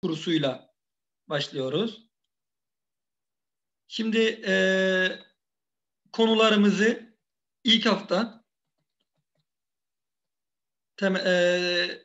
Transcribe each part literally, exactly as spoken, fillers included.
kursuyla başlıyoruz. Şimdi e, konularımızı ilk hafta tem, e,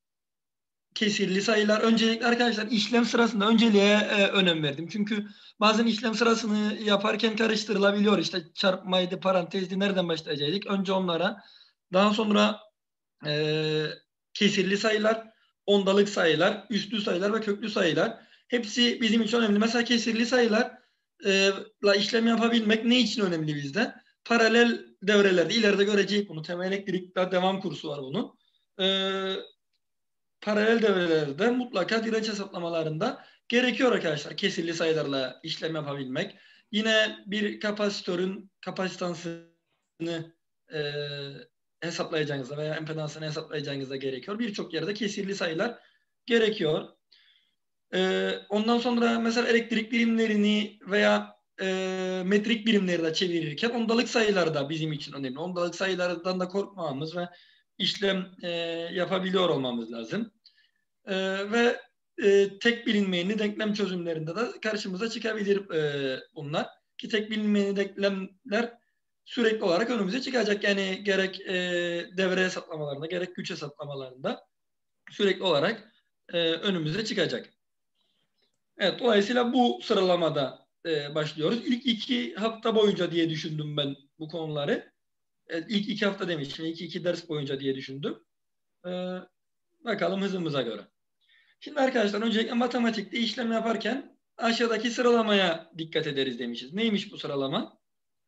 kesirli sayılar. Öncelikle arkadaşlar işlem sırasında önceliğe e, önem verdim. Çünkü bazen işlem sırasını yaparken karıştırılabiliyor. İşte çarpmaydı, parantezdi, nereden başlayacaktık? Önce onlara, daha sonra e, kesirli sayılar, ondalık sayılar, üstlü sayılar ve köklü sayılar. Hepsi bizim için önemli. Mesela kesirli sayılarla işlem yapabilmek ne için önemli bizde? Paralel devrelerde ileride göreceğiz bunu. Temel elektrikte devam kursu var bunun. Ee, paralel devrelerde mutlaka direnç hesaplamalarında gerekiyor arkadaşlar kesirli sayılarla işlem yapabilmek. Yine bir kapasitörün kapasitansını e, hesaplayacağınızda veya empedansını hesaplayacağınızda gerekiyor. Birçok yerde kesirli sayılar gerekiyor. E, ondan sonra mesela elektrik birimlerini veya e, metrik birimleri de çevirirken ondalık sayılar da bizim için önemli. Ondalık sayılardan da korkmamamız ve işlem e, yapabiliyor olmamız lazım. E, ve e, tek bilinmeyeni denklem çözümlerinde de karşımıza çıkabilir e, bunlar. Ki tek bilinmeyeni denklemler sürekli olarak önümüze çıkacak. Yani gerek e, devre hesaplamalarında gerek güç hesaplamalarında sürekli olarak e, önümüze çıkacak. Evet, dolayısıyla bu sıralamada e, başlıyoruz. İlk iki hafta boyunca diye düşündüm ben bu konuları. E, ilk iki hafta demiştim. İlk iki ders boyunca diye düşündüm. E, bakalım hızımıza göre. Şimdi arkadaşlar öncelikle matematikte işlem yaparken aşağıdaki sıralamaya dikkat ederiz demişiz. Neymiş bu sıralama?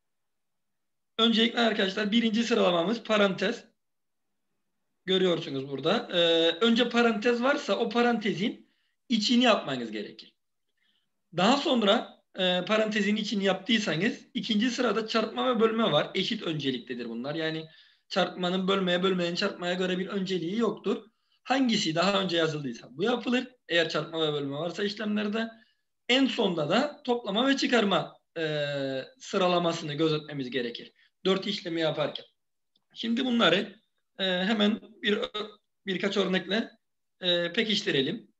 Öncelikle arkadaşlar birinci sıralamamız parantez. Görüyorsunuz burada. Ee, önce parantez varsa o parantezin içini yapmanız gerekir. Daha sonra e, parantezin içini yaptıysanız ikinci sırada çarpma ve bölme var. Eşit önceliktedir bunlar. Yani çarpmanın bölmeye, bölmenin çarpmaya göre bir önceliği yoktur. Hangisi daha önce yazıldıysa bu yapılır. Eğer çarpma ve bölme varsa işlemlerde. En sonda da toplama ve çıkarma e, sıralamasını gözetmemiz gerekir. Dört işlemi yaparken. Şimdi bunları e, hemen bir birkaç örnekle e, pekiştirelim.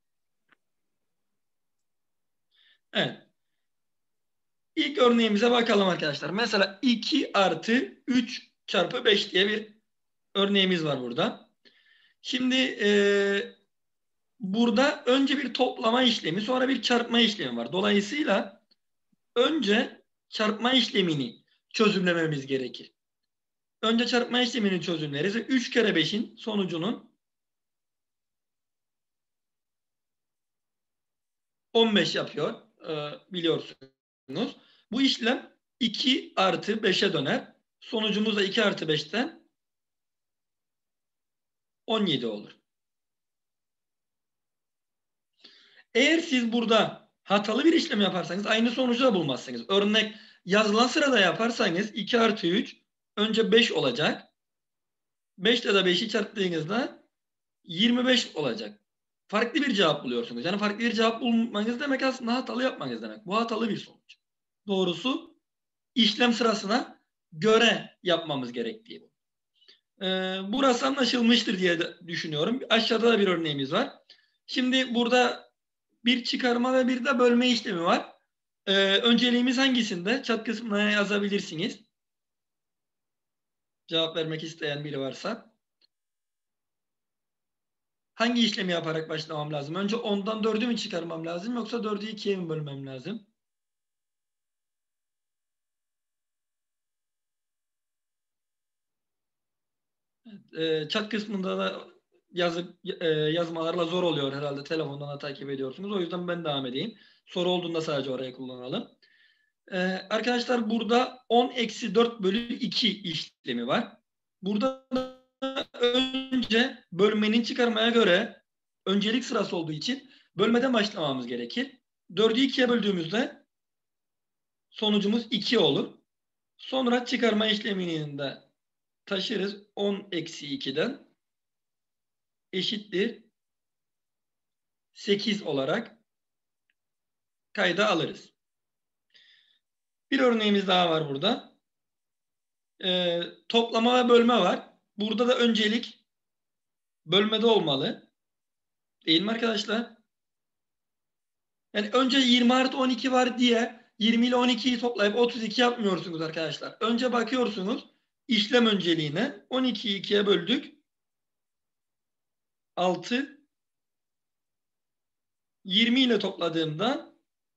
Evet. İlk örneğimize bakalım arkadaşlar. Mesela iki artı üç çarpı beş diye bir örneğimiz var burada. Şimdi e, burada önce bir toplama işlemi, sonra bir çarpma işlemi var. Dolayısıyla önce çarpma işlemini çözümlememiz gerekir. Önce çarpma işlemini çözümleriz ve üç kere beşin sonucunun on beş yapıyor. E, biliyorsunuz. Bu işlem iki artı beşe döner. Sonucumuz da iki artı beşten on yedi olur. Eğer siz burada hatalı bir işlem yaparsanız aynı sonucu da bulmazsınız. Örnek yazılan sırada yaparsanız iki artı üç önce beş olacak. beş ile de beşi çarptığınızda yirmi beş olacak. Farklı bir cevap buluyorsunuz. Yani farklı bir cevap bulmanız demek aslında hatalı yapmanız demek. Bu hatalı bir sonuç. Doğrusu işlem sırasına göre yapmamız gerektiği bu. Ee, burası anlaşılmıştır diye düşünüyorum. Aşağıda da bir örneğimiz var. Şimdi burada bir çıkarma ve bir de bölme işlemi var. Ee, önceliğimiz hangisinde? Chat kısmına yazabilirsiniz. Cevap vermek isteyen biri varsa. Hangi işlemi yaparak başlamam lazım? Önce ondan dördü mü çıkarmam lazım yoksa dördü ikiye mi bölmem lazım? Evet, e, chat kısmında da yazıp e, yazmalarla zor oluyor herhalde. Telefondan da takip ediyorsunuz. O yüzden ben devam edeyim. Soru olduğunda sadece oraya kullanalım. Ee, arkadaşlar burada on eksi dört bölü iki işlemi var. Burada önce bölmenin çıkarmaya göre öncelik sırası olduğu için bölmeden başlamamız gerekir. dördü ikiye böldüğümüzde sonucumuz iki olur. Sonra çıkarma işlemini de taşırız. on eksi ikiden eşittir sekiz olarak kayda alırız. Bir örneğimiz daha var burada. Ee, toplama ve bölme var. Burada da öncelik bölmede olmalı. Değil mi arkadaşlar? Yani önce yirmi artı on iki var diye yirmi ile on ikiyi toplayıp otuz iki yapmıyorsunuz arkadaşlar. Önce bakıyorsunuz işlem önceliğine. on ikiyi ikiye böldük. altı. yirmi ile topladığımda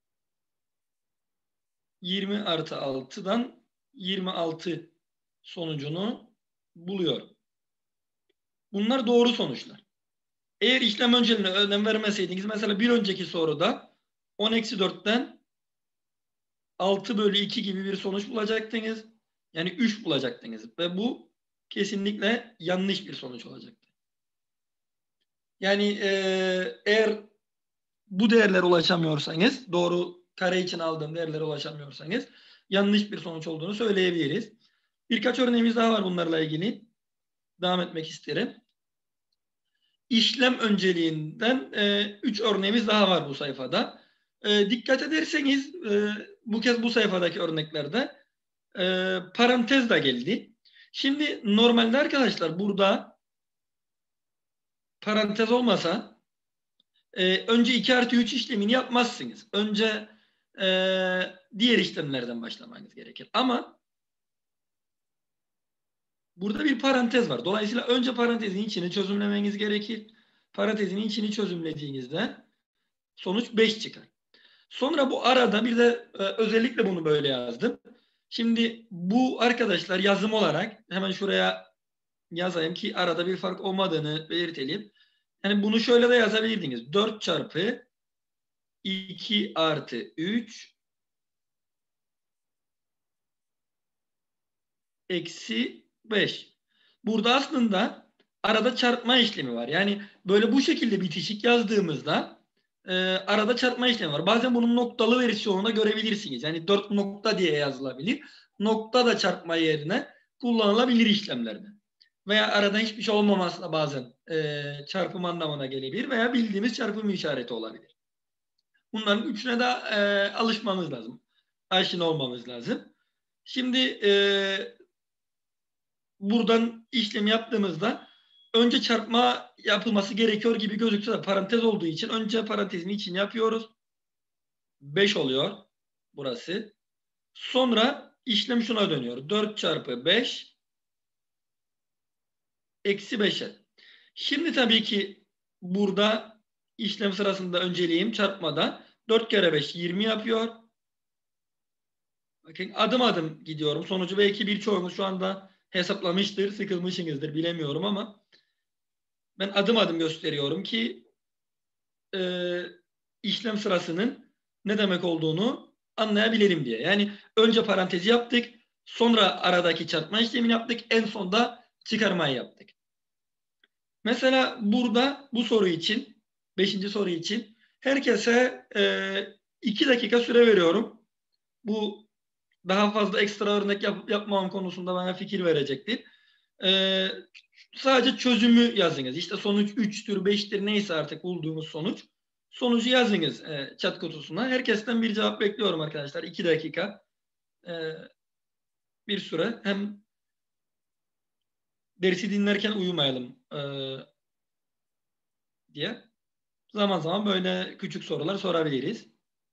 yirmi artı altıdan yirmi altı sonucunu buluyor. Bunlar doğru sonuçlar. Eğer işlem önceliğine önem vermeseydiniz, mesela bir önceki soruda on eksi dörtten altı bölü iki gibi bir sonuç bulacaktınız. Yani üç bulacaktınız. Ve bu kesinlikle yanlış bir sonuç olacaktı. Yani e, eğer bu değerlere ulaşamıyorsanız, doğru kare için aldığım değerlere ulaşamıyorsanız yanlış bir sonuç olduğunu söyleyebiliriz. Birkaç örneğimiz daha var bunlarla ilgili. Devam etmek isterim. İşlem önceliğinden üç e, örneğimiz daha var bu sayfada. E, dikkat ederseniz e, bu kez bu sayfadaki örneklerde e, parantez de geldi. Şimdi normalde arkadaşlar burada parantez olmasa e, önce iki artı üç işlemini yapmazsınız. Önce e, diğer işlemlerden başlamanız gerekir. Ama burada bir parantez var. Dolayısıyla önce parantezin içini çözümlemeniz gerekir. Parantezin içini çözümlediğinizde sonuç beş çıkar. Sonra bu arada bir de e, özellikle bunu böyle yazdım. Şimdi bu arkadaşlar yazım olarak hemen şuraya yazayım ki arada bir fark olmadığını belirtelim. Yani bunu şöyle de yazabilirdiniz. dört çarpı iki artı üç eksi beş. Burada aslında arada çarpma işlemi var. Yani böyle bu şekilde bitişik yazdığımızda e, arada çarpma işlemi var. Bazen bunun noktalı versiyonunda görebilirsiniz. Yani dört nokta diye yazılabilir. Nokta da çarpma yerine kullanılabilir işlemlerde. Veya arada hiçbir şey olmaması da bazen e, çarpım anlamına gelebilir veya bildiğimiz çarpım işareti olabilir. Bunların üçüne de e, alışmamız lazım. Aşina olmamız lazım. Şimdi e, buradan işlem yaptığımızda önce çarpma yapılması gerekiyor gibi gözükse de parantez olduğu için önce parantezin içini yapıyoruz. beş oluyor burası. Sonra işlem şuna dönüyor. dört çarpı beş eksi beşe. Şimdi tabii ki burada işlem sırasında önceliğim çarpmada dört kere beş yirmi yapıyor. Bakın adım adım gidiyorum. Sonucu belki birçoğunuz şu anda hesaplamıştır, sıkılmışsınızdır bilemiyorum ama ben adım adım gösteriyorum ki e, işlem sırasının ne demek olduğunu anlayabilelim diye. Yani önce parantezi yaptık, sonra aradaki çarpma işlemini yaptık, en sonda çıkarmayı yaptık. Mesela burada bu soru için, beşinci soru için herkese e, iki dakika süre veriyorum. Bu daha fazla ekstra örnek yap, yapmam konusunda bana fikir verecektir. Ee, sadece çözümü yazınız. İşte sonuç üçtür, beştir neyse artık bulduğunuz sonuç. Sonucu yazınız e, chat kutusuna. Herkesten bir cevap bekliyorum arkadaşlar. iki dakika e, bir süre. Hem dersi dinlerken uyumayalım e, diye. Zaman zaman böyle küçük sorular sorabiliriz.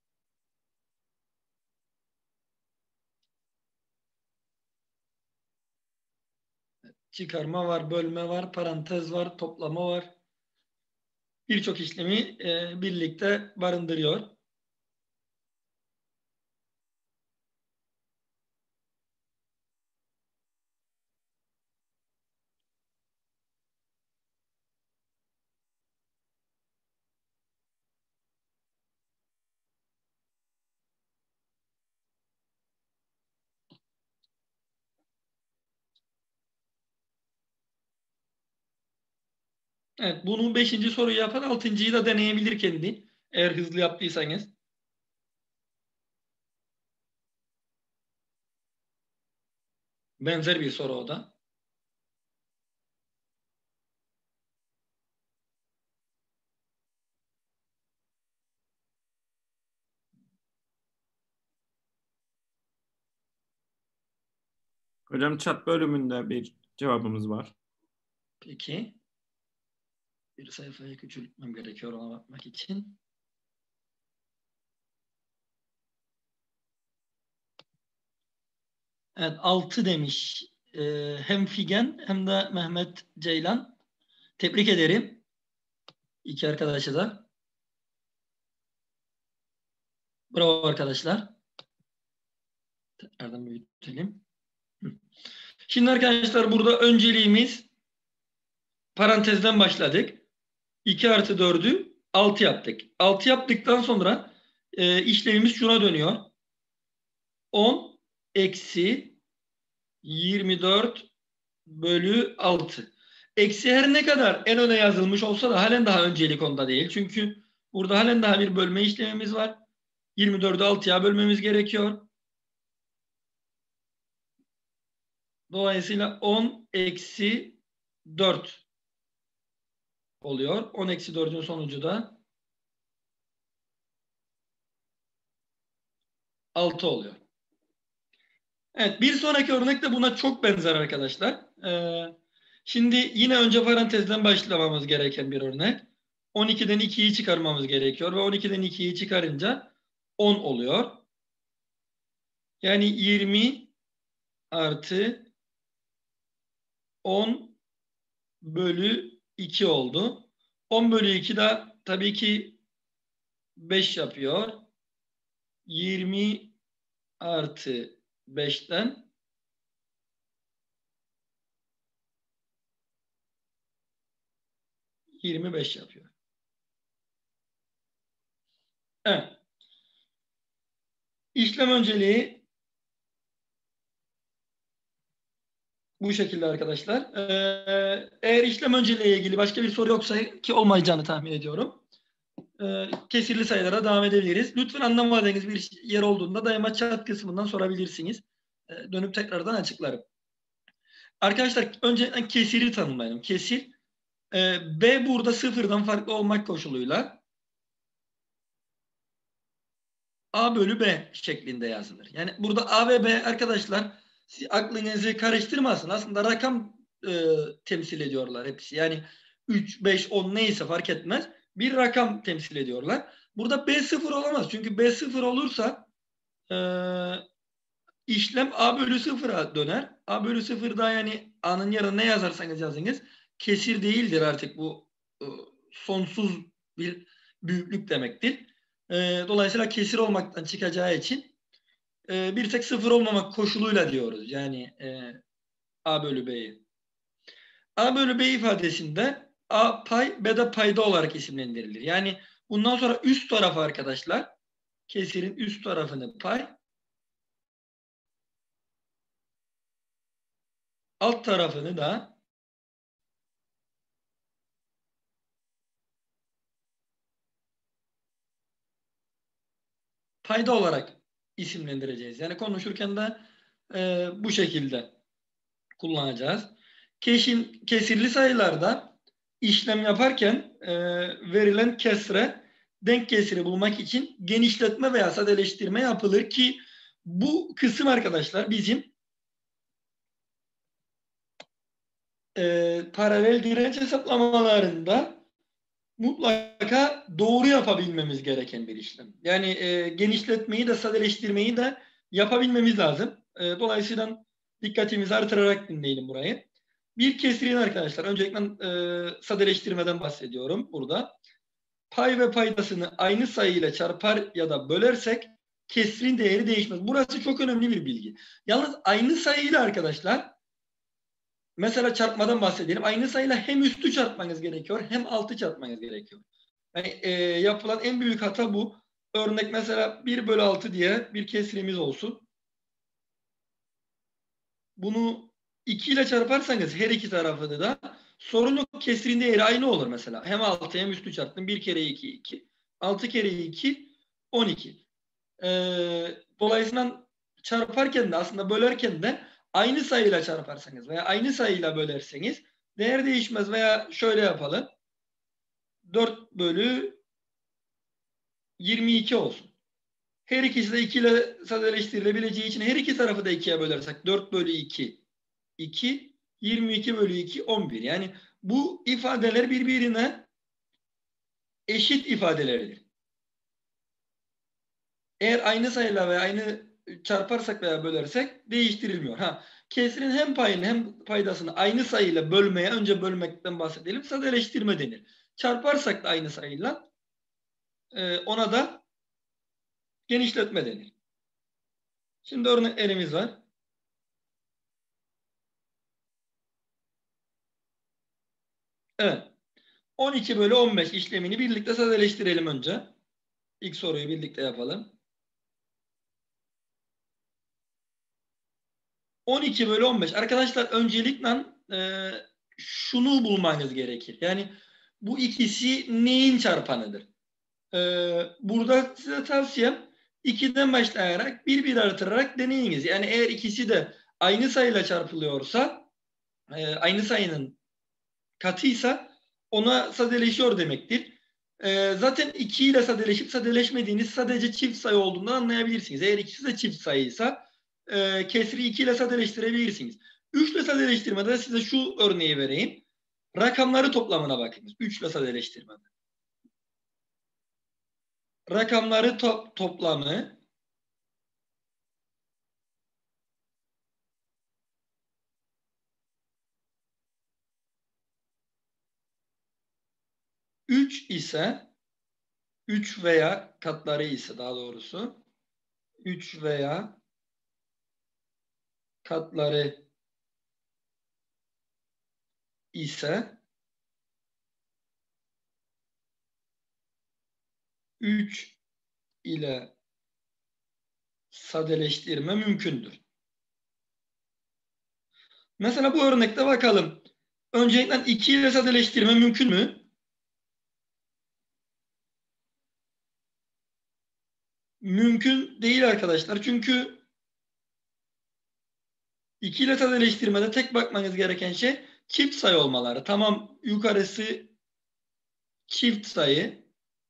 Çıkarma var, bölme var, parantez var, toplama var. Birçok işlemi e, birlikte barındırıyor. Evet, bunu beşinci soruyu yapan altıncıyı da deneyebilir kendi. Eğer hızlı yaptıysanız. Benzer bir soru o da. Hocam chat bölümünde bir cevabımız var. Peki. Bir sayfayı küçültmem gerekiyor ona bakmak için. Evet, altı demiş. Ee, hem Figen hem de Mehmet Ceylan. Tebrik ederim. İki arkadaşı da. Bravo arkadaşlar. Tekrardan büyütelim. Şimdi arkadaşlar burada önceliğimiz parantezden başladık. iki artı dördü altı yaptık. altı yaptıktan sonra e, işlemimiz şuna dönüyor. on eksi yirmi dört bölü altı. Eksi her ne kadar en öne yazılmış olsa da halen daha öncelik onda değil. Çünkü burada halen daha bir bölme işlemimiz var. yirmi dördü altıya bölmemiz gerekiyor. Dolayısıyla on eksi dört oluyor. on eksi dördün sonucu da altı oluyor. Evet, bir sonraki örnek de buna çok benzer arkadaşlar. Ee, şimdi yine önce parantezden başlamamız gereken bir örnek. on ikiden ikiyi çıkarmamız gerekiyor ve on ikiden ikiyi çıkarınca on oluyor. Yani yirmi artı on bölü iki oldu. on bölü iki de tabii ki beş yapıyor. yirmi artı beşten yirmi beş yapıyor. Evet. İşlem önceliği bu şekilde arkadaşlar. Ee, eğer işlem önceliğiyle ilgili başka bir soru yoksa, ki olmayacağını tahmin ediyorum, e, kesirli sayılara devam edebiliriz. Lütfen anlamadığınız bir yer olduğunda daima chat kısmından sorabilirsiniz. E, dönüp tekrardan açıklarım. Arkadaşlar önce kesiri tanımlayalım. Kesir e, B burada sıfırdan farklı olmak koşuluyla A bölü B şeklinde yazılır. Yani burada A ve B arkadaşlar aklınızı karıştırmasın. Aslında rakam e, temsil ediyorlar hepsi. Yani üç, beş, on neyse fark etmez. Bir rakam temsil ediyorlar. Burada B sıfır olamaz. Çünkü B sıfır olursa e, işlem A bölü sıfıra döner. A bölü sıfırda yani A'nın yanına ne yazarsanız yazınız kesir değildir artık, bu e, sonsuz bir büyüklük demektir. E, dolayısıyla kesir olmaktan çıkacağı için e, bir tek sıfır olmamak koşuluyla diyoruz. Yani e, A bölü B'yi. A bölü B ifadesinde A pay, B de payda olarak isimlendirilir. Yani bundan sonra üst tarafı arkadaşlar, kesirin üst tarafını pay, alt tarafını da payda olarak isimlendireceğiz. Yani konuşurken de e, bu şekilde kullanacağız. Kesin, kesirli sayılarda işlem yaparken e, verilen kesre denk kesiri bulmak için genişletme veya sadeleştirme yapılır ki bu kısım arkadaşlar bizim e, paralel direnç hesaplamalarında mutlaka doğru yapabilmemiz gereken bir işlem. Yani e, genişletmeyi de sadeleştirmeyi de yapabilmemiz lazım. E, dolayısıyla dikkatimizi artırarak dinleyelim burayı. Bir kesirin arkadaşlar, öncelikle e, sadeleştirmeden bahsediyorum burada. Pay ve paydasını aynı sayıyla çarpar ya da bölersek kesirin değeri değişmez. Burası çok önemli bir bilgi. Yalnız aynı sayıyla arkadaşlar, mesela çarpmadan bahsedelim. Aynı sayıyla hem üstü çarpmanız gerekiyor hem altı çarpmanız gerekiyor. Yani e, yapılan en büyük hata bu. Örnek mesela bir bölü altı diye bir kesrimiz olsun. Bunu iki ile çarparsanız her iki tarafını da sorun yok, kesrin değeri aynı olur mesela. Hem altı hem üstü çarptım. bir kere iki, iki. altı kere iki, on iki. Ee, dolayısıyla çarparken de aslında bölerken de aynı sayıyla çarparsanız veya aynı sayıyla bölerseniz değer değişmez. Veya şöyle yapalım. dört bölü yirmi iki olsun. Her ikisi de iki ile sadeleştirilebileceği için her iki tarafı da ikiye bölersek dört bölü iki, iki, yirmi iki bölü iki, on bir. Yani bu ifadeler birbirine eşit ifadelerdir. Eğer aynı sayıyla ve aynı çarparsak veya bölersek değiştirilmiyor. Ha, kesrin hem payını hem paydasını aynı sayıyla bölmeye, önce bölmekten bahsedelim, sadeleştirme denir. Çarparsak da aynı sayıyla e, ona da genişletme denir. Şimdi örneklerimiz var. Evet. on iki bölü on beş işlemini birlikte sadeleştirelim önce. İlk soruyu birlikte yapalım. on iki bölü on beş. Arkadaşlar öncelikle e, şunu bulmanız gerekir. Yani bu ikisi neyin çarpanıdır? E, burada size tavsiyem ikiden başlayarak bir bir artırarak deneyiniz. Yani eğer ikisi de aynı sayıyla çarpılıyorsa, e, aynı sayının katıysa ona sadeleşiyor demektir. E, zaten iki ile sadeleşip sadeleşmediğiniz sadece çift sayı olduğundan anlayabilirsiniz. Eğer ikisi de çift sayıysa e, kesri iki ile sadeleştirebilirsiniz. üç ile sadeleştirmede size şu örneği vereyim. Rakamları toplamına bakınız. üç ile sadeleştirmede. Rakamları to toplamı üç ise, üç veya katları ise daha doğrusu üç veya katları ise üç ile sadeleştirme mümkündür. Mesela bu örnekte bakalım. Öncelikle iki ile sadeleştirme mümkün mü? Mümkün değil arkadaşlar. Çünkü iki ile sadeleştirmede tek bakmanız gereken şey çift sayı olmaları. Tamam, yukarısı çift sayı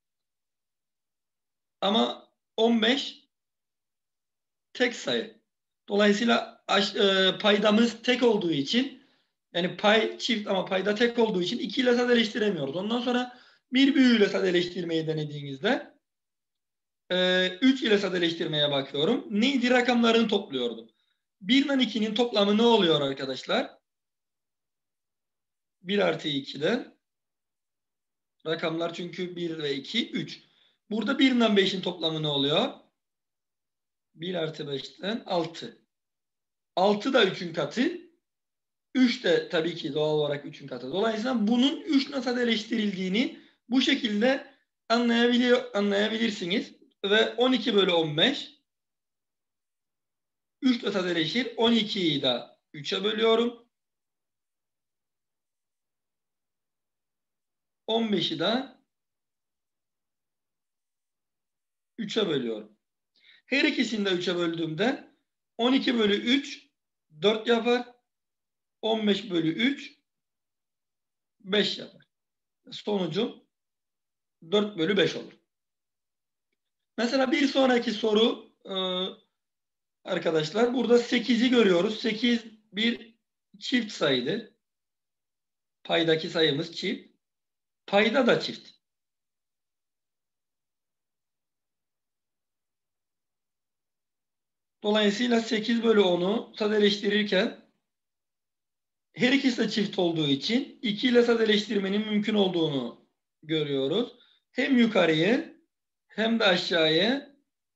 ama on beş tek sayı. Dolayısıyla e, paydamız tek olduğu için, yani pay çift ama payda tek olduğu için iki ile sadeleştiremiyoruz. Ondan sonra bir büyüğüyle sadeleştirmeyi denediğinizde e, üç ile sadeleştirmeye bakıyorum. Neydi? Rakamlarını topluyordum. bir ile ikinin toplamı ne oluyor arkadaşlar? bir artı ikiden rakamlar çünkü bir ve iki, üç. Burada bir ile beşin toplamı ne oluyor? bir artı beşten altı. altı da üçün katı. üç de tabii ki doğal olarak üçün katı. Dolayısıyla bunun üç ile sadeleştirildiğini bu şekilde anlayabiliyor, anlayabilirsiniz. Ve on iki bölü on beş üç ile sadeleşir. on ikiyi de üçe bölüyorum. on beşi de üçe bölüyorum. Her ikisini de üçe böldüğümde on iki bölü üç dört yapar. on beş bölü üç beş yapar. Sonucum dört bölü beş olur. Mesela bir sonraki soru e, arkadaşlar burada sekizi görüyoruz. sekiz bir çift sayıdır. Paydaki sayımız çift. Payda da çift. Dolayısıyla sekiz bölü onu sadeleştirirken her ikisi de çift olduğu için iki ile sadeleştirmenin mümkün olduğunu görüyoruz. Hem yukarıyı hem de aşağıyı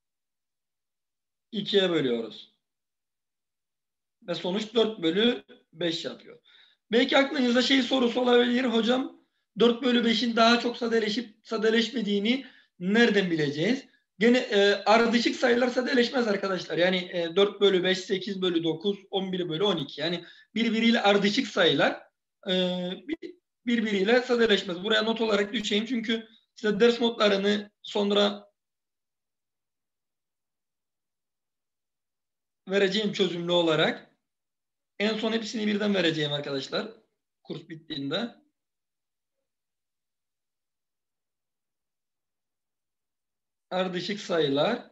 ikiye bölüyoruz. Ve sonuç dört bölü beş yapıyor. Belki aklınızda şey sorusu olabilir. Hocam dört bölü beşin daha çok sadeleşip sadeleşmediğini nereden bileceğiz? Gene e, ardışık sayılar sadeleşmez arkadaşlar. Yani e, dört bölü beş, sekiz bölü dokuz, on bir bölü on iki. Yani birbiriyle ardışık sayılar e, birbiriyle sadeleşmez. Buraya not olarak düşeyim çünkü size ders notlarını sonra vereceğim çözümlü olarak. En son hepsini birden vereceğim arkadaşlar. Kurs bittiğinde. Ardışık sayılar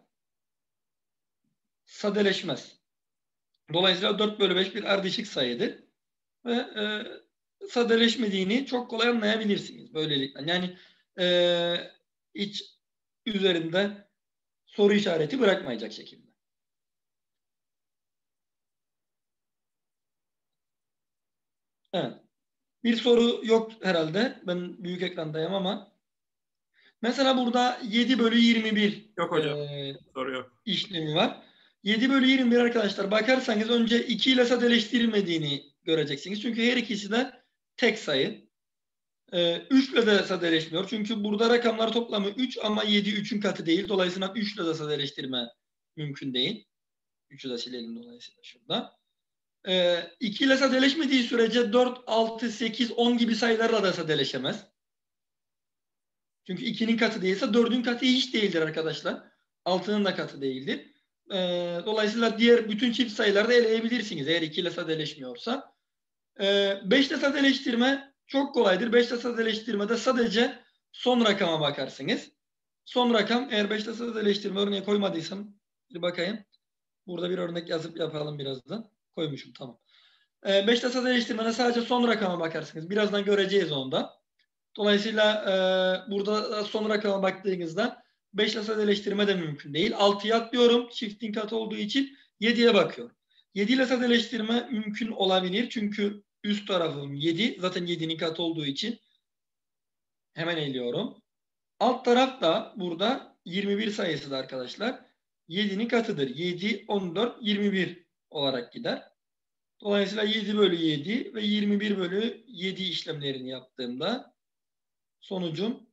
sadeleşmez. Dolayısıyla dört bölü beş bir ardışık sayıdır. Ve e, sadeleşmediğini çok kolay anlayabilirsiniz böylelikle. Yani e, hiç üzerinde soru işareti bırakmayacak şekilde. Evet. Bir soru yok herhalde. Ben büyük ekrandayım ama. Mesela burada yedi bölü yirmi bir Yok hocam. E, Soru yok. işlemi var. yedi bölü yirmi bir arkadaşlar bakarsanız önce iki ile sadeleştirilmediğini göreceksiniz. Çünkü her ikisi de tek sayı. Ee, üç ile de sadeleşmiyor. Çünkü burada rakamlar toplamı üç ama yedi üçün katı değil. Dolayısıyla üç ile de sadeleştirme mümkün değil. üçü de silelim dolayısıyla şurada. Ee, iki ile sadeleşmediği sürece dört, altı, sekiz, on gibi sayılarla da sadeleşemez. Çünkü ikinin katı değilse dördün katı hiç değildir arkadaşlar. altının da katı değildir. Ee, dolayısıyla diğer bütün çift sayıları da eleyebilirsiniz eğer iki ile sadeleşmiyorsa. Ee, beş ile sadeleştirme çok kolaydır. beş ile sadeleştirmede sadece son rakama bakarsınız. Son rakam eğer beş ile sadeleştirme örneği koymadıysam bir bakayım. Burada bir örnek yazıp yapalım birazdan. Koymuşum tamam. Ee, beş ile sadeleştirmede sadece son rakama bakarsınız. Birazdan göreceğiz onu da. Dolayısıyla e, burada son rakama baktığınızda beş ile sadeleştirme de mümkün değil. altıya atlıyorum. Çiftin katı olduğu için yediye bakıyorum. yedi ile sadeleştirme mümkün olabilir. Çünkü üst tarafım yedi. Zaten yedinin katı olduğu için hemen eliyorum. Alt taraf da burada yirmi bir sayısı da arkadaşlar. yedinin katıdır. yedi, on dört, yirmi bir olarak gider. Dolayısıyla yedi bölü yedi ve yirmi bir bölü yedi işlemlerini yaptığımda sonucum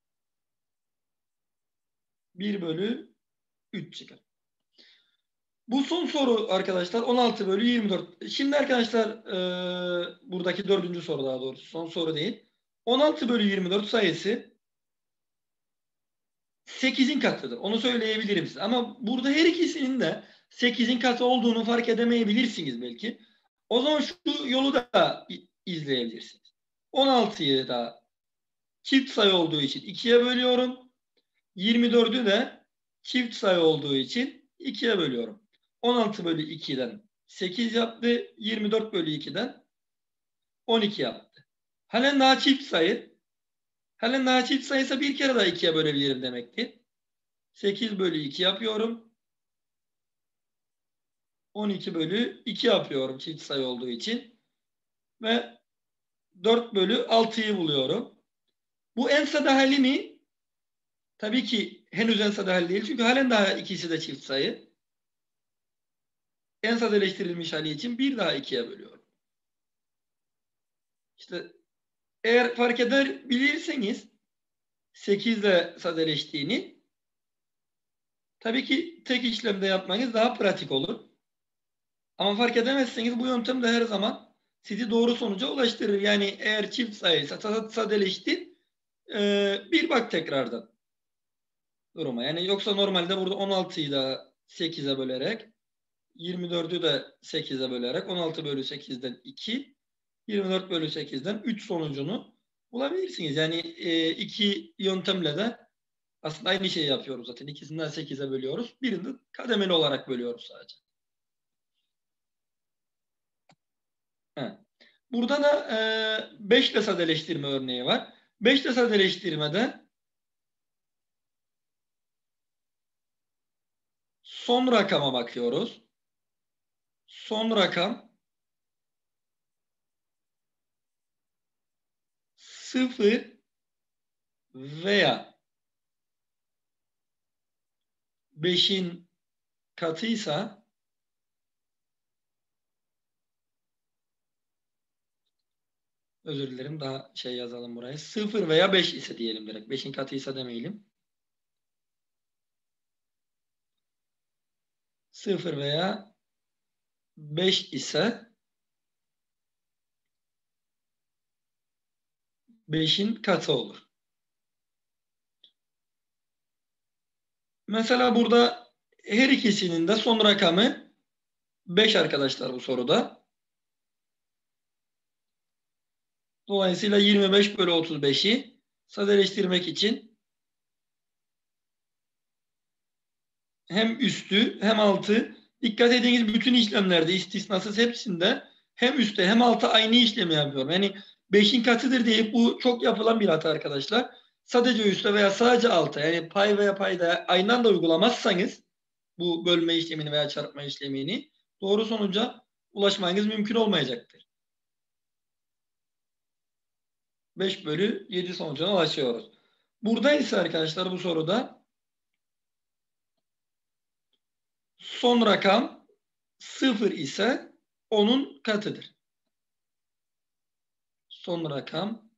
bir bölü üç çıkar. Bu son soru arkadaşlar on altı bölü yirmi dört. Şimdi arkadaşlar e, buradaki dördüncü soru daha doğrusu son soru değil. on altı bölü yirmi dört sayısı sekizin katıdır. Onu söyleyebilirim size. Ama burada her ikisinin de sekizin katı olduğunu fark edemeyebilirsiniz belki. O zaman şu yolu da izleyebilirsiniz. on altıyı da çift sayı olduğu için ikiye bölüyorum. yirmi dördü de çift sayı olduğu için ikiye bölüyorum. on altı bölü ikiden sekiz yaptı. yirmi dört bölü ikiden on iki yaptı. Halen daha çift sayı. Halen daha çift sayıysa bir kere daha ikiye bölebilirim demektir. sekiz bölü iki yapıyorum. on iki bölü iki yapıyorum çift sayı olduğu için. Ve dört bölü altıyı buluyorum. Bu en sade hali mi? Tabii ki henüz en sade hali değil. Çünkü halen daha ikisi de çift sayı. En sadeleştirilmiş hali için bir daha ikiye bölüyorum. İşte eğer fark eder bilirseniz sekiz ile sadeleştiğini tabii ki tek işlemde yapmanız daha pratik olur. Ama fark edemezseniz bu yöntem de her zaman sizi doğru sonuca ulaştırır. Yani eğer çift sayıysa sadeleşti e, bir bak tekrardan duruma. Yani yoksa normalde burada on altıyı da sekize bölerek yirmi dördü de sekize bölerek on altı bölü sekizden iki yirmi dört bölü sekizden üç sonucunu bulabilirsiniz. Yani e, iki yöntemle de aslında aynı şeyi yapıyoruz zaten. İkisinden sekize bölüyoruz. Birini kademeli olarak bölüyoruz sadece. Evet. Burada da e, beş ile sadeleştirme örneği var. beş ile sadeleştirmede son rakama bakıyoruz. Son rakam sıfır veya beşin katıysa özür dilerim daha şey yazalım buraya. sıfır veya beş ise diyelim direkt. beşin katıysa demeyelim. sıfır veya beş ise beşin katı olur. Mesela burada her ikisinin de son rakamı beş arkadaşlar bu soruda. Dolayısıyla yirmi beş bölü otuz beşi sadeleştirmek için hem üstü hem altı dikkat ediniz bütün işlemlerde istisnasız hepsinde hem üstte hem altta aynı işlemi yapıyorum. Yani beşin katıdır deyip bu çok yapılan bir hata arkadaşlar. Sadece üstte veya sadece altta yani pay veya payda aynı anda uygulamazsanız bu bölme işlemini veya çarpma işlemini doğru sonuca ulaşmanız mümkün olmayacaktır. beş bölü yedi sonucuna ulaşıyoruz. Burada ise arkadaşlar bu soruda son rakam sıfır ise onun katıdır. Son rakam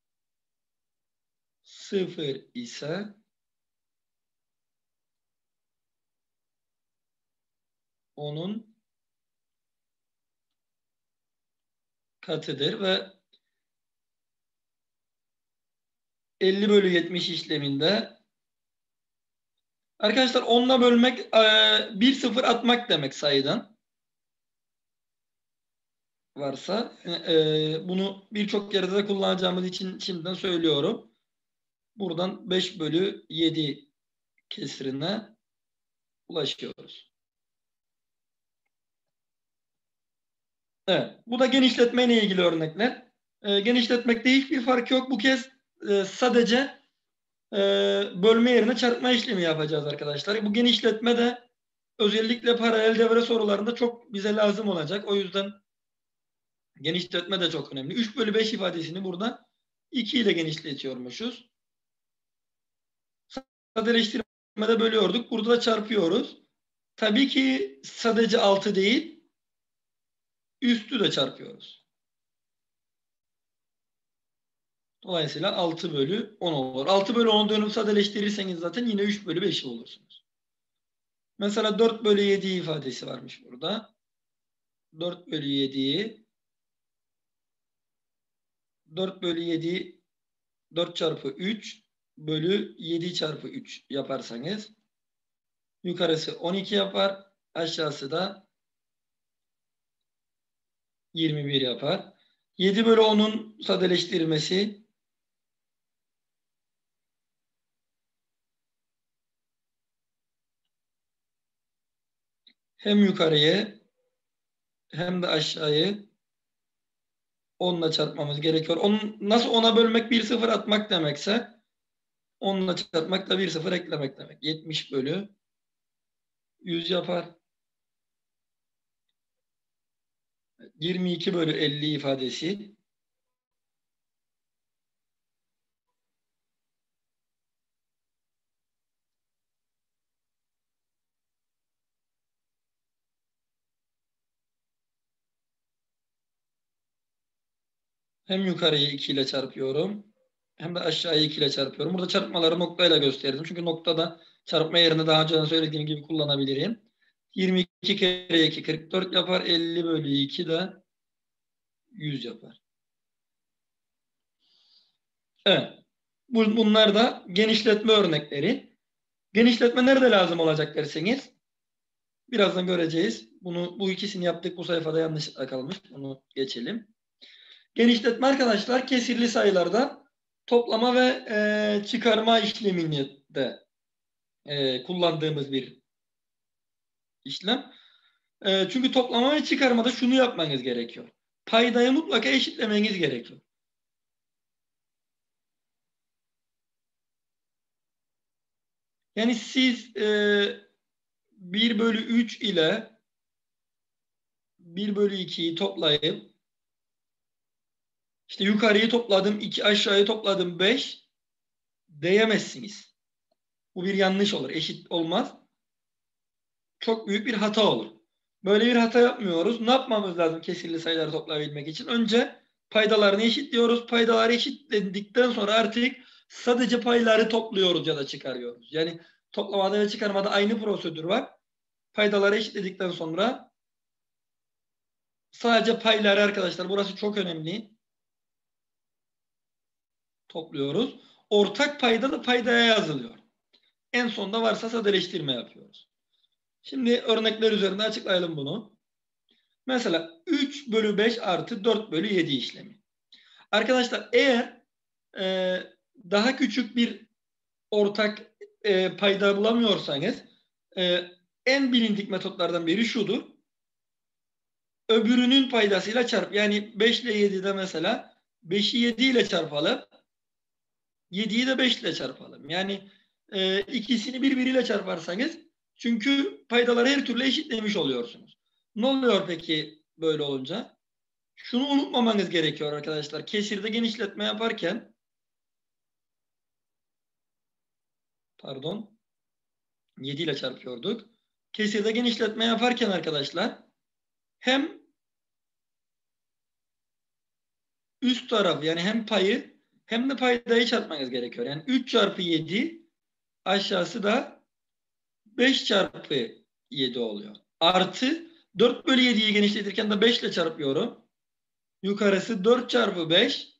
sıfır ise onun katıdır ve elli bölü yetmiş işleminde arkadaşlar onla bölmek bir sıfır atmak demek sayıdan. Varsa e, bunu birçok yerde de kullanacağımız için şimdiden söylüyorum. Buradan beş bölü yedi kesirine ulaşıyoruz. Evet. Bu da genişletmeyle ilgili örnekler. E, genişletmekte hiçbir fark yok. Bu kez e, sadece e, bölme yerine çarpma işlemi yapacağız arkadaşlar. Bu genişletme de özellikle paralel devre sorularında çok bize lazım olacak. O yüzden genişletme de çok önemli. üç bölü beş ifadesini burada iki ile genişletiyormuşuz. Sadeleştirmede bölüyorduk. Burada da çarpıyoruz. Tabii ki sadece altı değil, üstü de çarpıyoruz. Dolayısıyla altı bölü on olur. altı bölü onu dönüp sadeleştirirseniz zaten yine üç bölü beş olursunuz. Mesela dört bölü yedi ifadesi varmış burada. dört bölü yediyi dört bölü yedi dört çarpı üç bölü yedi çarpı üç yaparsanız yukarısı on iki yapar. Aşağısı da yirmi bir yapar. yedi bölü onun sadeleştirmesi hem yukarıyı hem de aşağıyı onla çarpmamız gerekiyor. On, nasıl ona bölmek bir sıfır atmak demekse onla çarpmak da bir sıfır eklemek demek. yetmiş bölü yüz yapar. yirmi iki bölü elli ifadesi hem yukarıyı iki ile çarpıyorum hem de aşağıyı iki ile çarpıyorum. Burada çarpmaları noktayla gösterdim. Çünkü noktada çarpma yerine daha önce söylediğim gibi kullanabilirim. yirmi iki kere iki kırk dört yapar. elli bölü iki de yüz yapar. Evet. Bunlar da genişletme örnekleri. Genişletme nerede lazım olacak derseniz birazdan göreceğiz. Bunu bu ikisini yaptık. Bu sayfada yanlışlıkla kalmış. Bunu geçelim. Genişletme arkadaşlar kesirli sayılarda toplama ve e, çıkarma işlemini de e, kullandığımız bir işlem. E, çünkü toplama ve çıkarmada şunu yapmanız gerekiyor. Paydayı mutlaka eşitlemeniz gerekiyor. Yani siz e, bir bölü üç ile bir bölü ikiyi toplayıp işte yukarıyı topladım iki, aşağıyı topladım beş diyemezsiniz. Bu bir yanlış olur. Eşit olmaz. Çok büyük bir hata olur. Böyle bir hata yapmıyoruz. Ne yapmamız lazım kesirli sayıları toplayabilmek için? Önce paydalarını eşitliyoruz. Paydaları eşitledikten sonra artık sadece payları topluyoruz ya da çıkarıyoruz. Yani toplamada ve çıkarmada aynı prosedür var. Paydaları eşitledikten sonra sadece payları arkadaşlar burası çok önemli. Topluyoruz. Ortak payda da paydaya yazılıyor. En sonda varsa sadeleştirme yapıyoruz. Şimdi örnekler üzerinde açıklayalım bunu. Mesela üç bölü beş artı dört bölü yedi işlemi. Arkadaşlar eğer e, daha küçük bir ortak e, payda bulamıyorsanız e, en bilindik metotlardan biri şudur. Öbürünün paydasıyla çarp. Yani beş ile yedide mesela beşi yedi ile çarpalım. yediyi de beş ile çarpalım. Yani e, ikisini birbiriyle çarparsanız çünkü paydaları her türlü eşitlemiş oluyorsunuz. Ne oluyor peki böyle olunca? Şunu unutmamanız gerekiyor arkadaşlar. Kesirde genişletme yaparken pardon yedi ile çarpıyorduk. Kesirde genişletme yaparken arkadaşlar hem üst tarafı yani hem payı hem de paydayı çarpmanız gerekiyor. Yani üç çarpı yedi aşağısı da beş çarpı yedi oluyor. Artı dört bölü yediyi genişletirken de beş ile çarpıyorum. Yukarısı dört çarpı beş.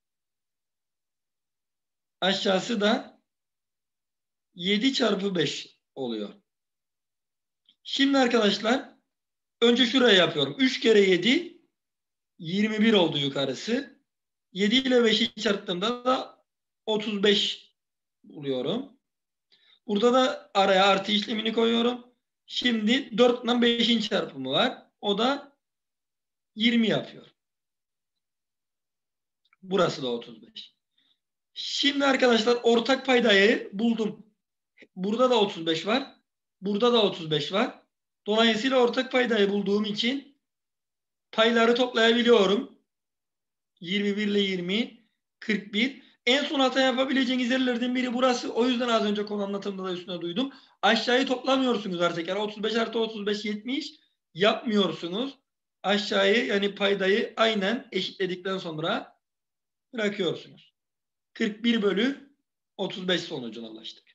Aşağısı da yedi çarpı beş oluyor. Şimdi arkadaşlar önce şuraya yapıyorum. üç kere yedi yirmi bir oldu yukarısı. yedi ile beşi çarptığımda da otuz beş buluyorum. Burada da araya artı işlemini koyuyorum. Şimdi dört ile beşin çarpımı var. O da yirmi yapıyor. Burası da otuz beş. Şimdi arkadaşlar ortak paydayı buldum. Burada da otuz beş var. Burada da otuz beş var. Dolayısıyla ortak paydayı bulduğum için payları toplayabiliyorum. yirmi bir ile yirmi, kırk bir. En son hata yapabileceğiniz yerlerden biri burası. O yüzden az önce konu anlatımında da üstüne duydum. Aşağıyı toplamıyorsunuz artık. Yani otuz beş artı otuz beş yetmiş yapmıyorsunuz. Aşağıyı yani paydayı aynen eşitledikten sonra bırakıyorsunuz. kırk bir bölü otuz beş sonucuna ulaştık.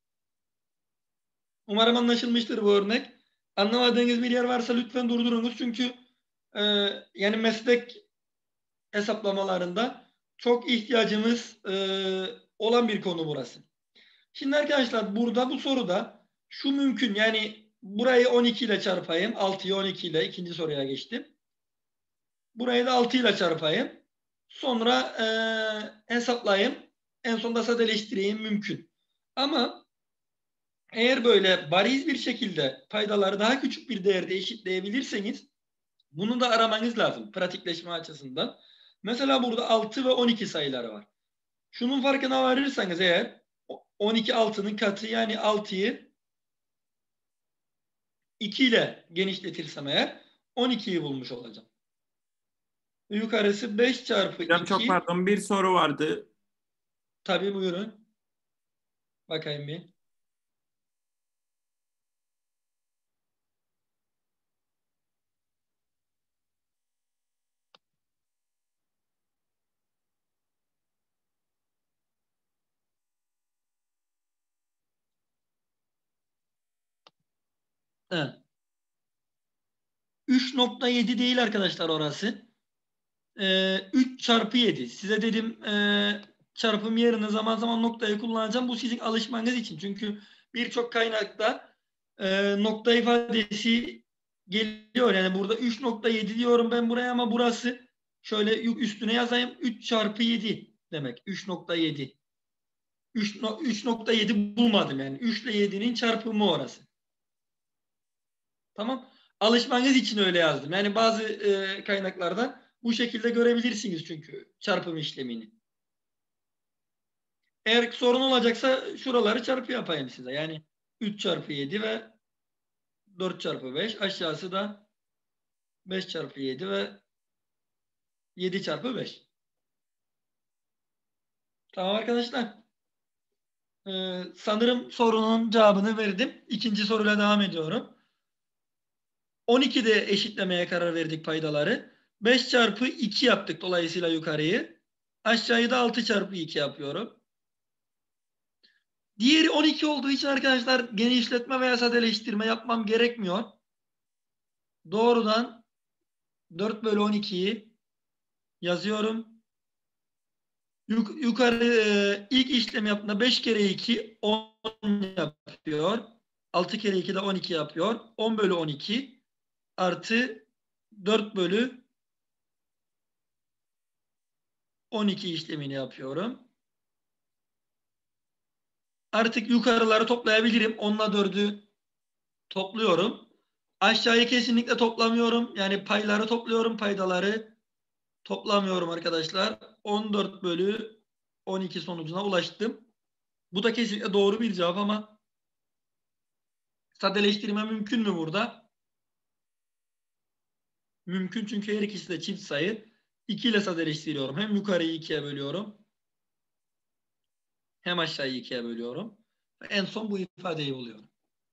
Umarım anlaşılmıştır bu örnek. Anlamadığınız bir yer varsa lütfen durdurunuz. Çünkü e, yani meslek hesaplamalarında çok ihtiyacımız e, olan bir konu burası. Şimdi arkadaşlar burada bu soruda şu mümkün. Yani burayı on iki ile çarpayım. altıyı on iki ile ikinci soruya geçtim. Burayı da altı ile çarpayım. Sonra e, hesaplayayım. En sonunda sadeleştireyim mümkün. Ama eğer böyle bariz bir şekilde paydaları daha küçük bir değerde eşitleyebilirseniz bunu da aramanız lazım pratikleşme açısından. Mesela burada altı ve on iki sayıları var. Şunun farkına varırsanız eğer on iki altının katı yani altıyı iki ile genişletirsem eğer on ikiyi bulmuş olacağım. Yukarısı beş çarpı Hocam çok iki. pardon, bir soru vardı. Tabii buyurun. Bakayım bir. Evet. üç nokta yedi değil arkadaşlar orası. Ee, üç çarpı yedi. Size dedim e, çarpım yerine zaman zaman noktayı kullanacağım. Bu sizin alışmanız için. Çünkü birçok kaynakta e, nokta ifadesi geliyor. Yani burada üç nokta yedi diyorum ben buraya ama burası şöyle üstüne yazayım. üç çarpı yedi demek. üç nokta yedi. üç nokta yedi bulmadım yani. üç ile yedinin çarpımı orası. Tamam. Alışmanız için öyle yazdım. Yani bazı e, kaynaklarda bu şekilde görebilirsiniz çünkü çarpım işlemini. Eğer sorun olacaksa şuraları çarpı yapayım size. Yani üç çarpı yedi ve dört çarpı beş. Aşağısı da beş çarpı yedi ve yedi çarpı beş. Tamam arkadaşlar. Ee, sanırım sorunun cevabını verdim. İkinci soruyla devam ediyorum. on ikide eşitlemeye karar verdik paydaları. beş çarpı iki yaptık dolayısıyla yukarıyı. Aşağıyı da altı çarpı iki yapıyorum. Diğeri on iki olduğu için arkadaşlar genişletme veya sadeleştirme yapmam gerekmiyor. Doğrudan dört bölü on ikiyi yazıyorum. Yuk yukarı e, ilk işlem yaptığında beş kere iki on yapıyor. altı kere iki de on iki yapıyor. on bölü on iki artı dört bölü on iki işlemini yapıyorum. Artık yukarıları toplayabilirim. on ile dördü topluyorum. Aşağıyı kesinlikle toplamıyorum. Yani payları topluyorum. Paydaları toplamıyorum arkadaşlar. on dört bölü on iki sonucuna ulaştım. Bu da kesinlikle doğru bir cevap ama sadeleştirme mümkün mü burada? Mümkün çünkü her ikisi de çift sayı. iki ile sadeleştiriyorum. Hem yukarıyı ikiye bölüyorum. Hem aşağıyı ikiye bölüyorum. Ve en son bu ifadeyi buluyorum.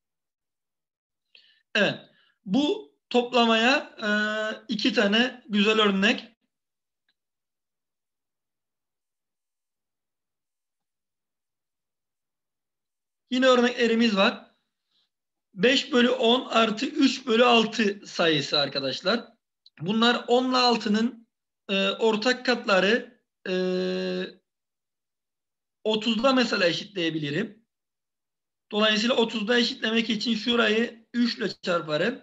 Evet. Bu toplamaya e, iki tane güzel örnek. Yine örneklerimiz var. beş bölü on artı üç bölü altı sayısı arkadaşlar. Bunlar on ile altının e, ortak katları e, otuzda mesela eşitleyebilirim. Dolayısıyla otuzda eşitlemek için şurayı üç ile çarparım.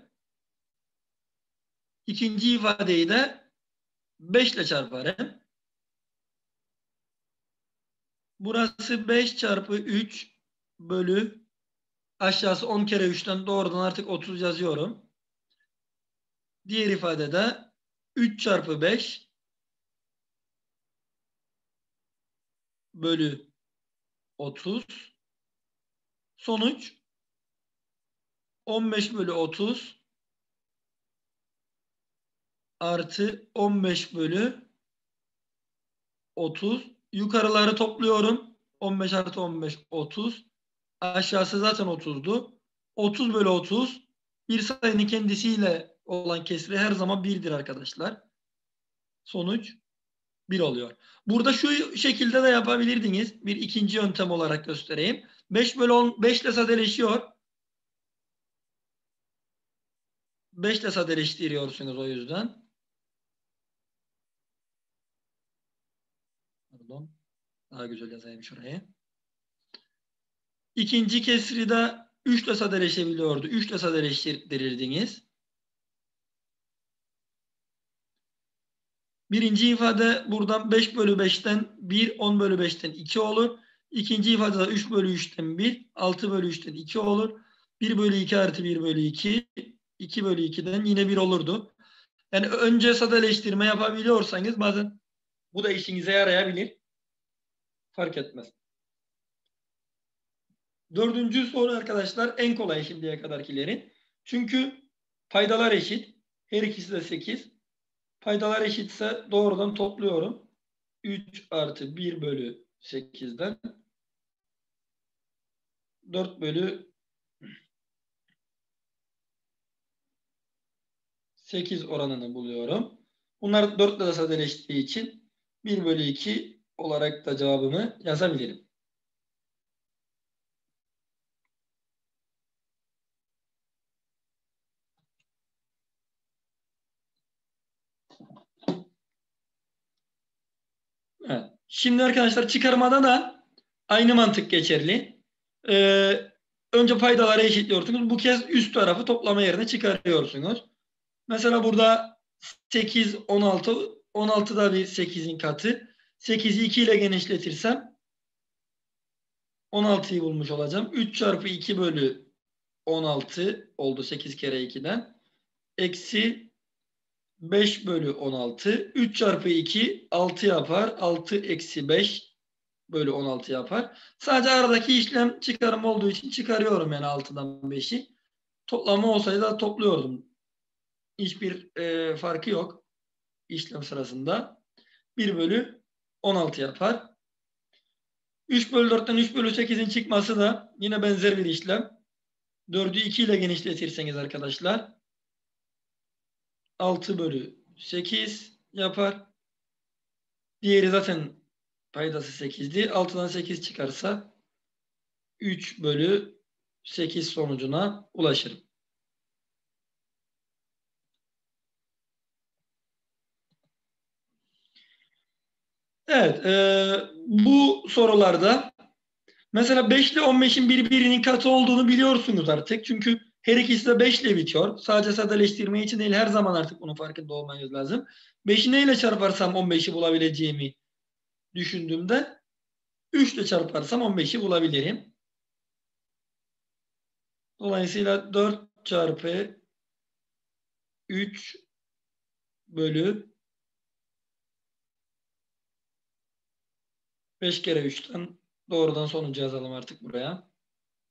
İkinci ifadeyi de beş ile çarparım. Burası beş çarpı üç bölü aşağısı on kere üçten doğrudan artık otuz yazıyorum. Diğer ifadede üç çarpı beş bölü otuz. Sonuç on beş bölü otuz artı on beş bölü otuz. Yukarıları topluyorum. on beş artı on beş otuz. Aşağısı zaten otuzdu. otuz bölü otuz bir sayının kendisiyle olan kesri her zaman birdir arkadaşlar. Sonuç bir oluyor. Burada şu şekilde de yapabilirdiniz. Bir ikinci yöntem olarak göstereyim. beş bölü on, beş ile sadeleşiyor. beş ile sadeleştiriyorsunuz o yüzden. Pardon. Daha güzel yazayım şurayı. İkinci kesri de üç ile sadeleşebiliyordu. üç ile sadeleştirirdiniz. Birinci ifade buradan beş bölü beşten bir, on bölü beşten iki olur. İkinci ifade de üç bölü üçten bir, altı bölü üçten iki olur. bir bölü iki artı bir bölü iki, iki bölü ikiden yine bir olurdu. Yani önce sadeleştirme yapabiliyorsanız bazen bu da işinize yarayabilir. Fark etmez. Dördüncü soru arkadaşlar en kolay şimdiye kadarkilerin. Çünkü paydalar eşit. Her ikisi de sekiz. Paydalar eşitse doğrudan topluyorum. üç artı bir bölü sekizden dört bölü sekiz oranını buluyorum. Bunlar dört ile de sadeleştiği için bir bölü iki olarak da cevabımı yazabilirim. Evet. Şimdi arkadaşlar çıkarmada da aynı mantık geçerli. Ee, önce paydaları eşitliyorsunuz. Bu kez üst tarafı toplama yerine çıkarıyorsunuz. Mesela burada sekiz, on altı. on altı da bir sekizin katı. sekizi iki ile genişletirsem on altıyı bulmuş olacağım. üç çarpı iki bölü on altı oldu sekiz kere ikiden. Eksi beş bölü on altı. üç çarpı iki altı yapar. altı eksi beş bölü on altı yapar. Sadece aradaki işlem çıkarım olduğu için çıkarıyorum yani altıdan beşi. Toplama olsaydı da topluyordum. Hiçbir e, farkı yok işlem sırasında. bir bölü on altı yapar. üç bölü dörtten üç bölü sekizin çıkması da yine benzer bir işlem. dördü iki ile genişletirseniz arkadaşlar altı bölü sekiz yapar. Diğeri zaten paydası sekizdi. altıdan sekiz çıkarsa üç bölü sekiz sonucuna ulaşırım. Evet. E, bu sorularda mesela beş ile on beşin birbirinin katı olduğunu biliyorsunuz artık. Çünkü her ikisi de beş ile bitiyor. Sadece sadeleştirme için değil her zaman artık bunun farkında olmanız lazım. beşi neyle çarparsam on beşi bulabileceğimi düşündüğümde üç ile çarparsam on beşi bulabilirim. Dolayısıyla dört çarpı üç bölü beş kere üçten doğrudan sonucu yazalım artık buraya.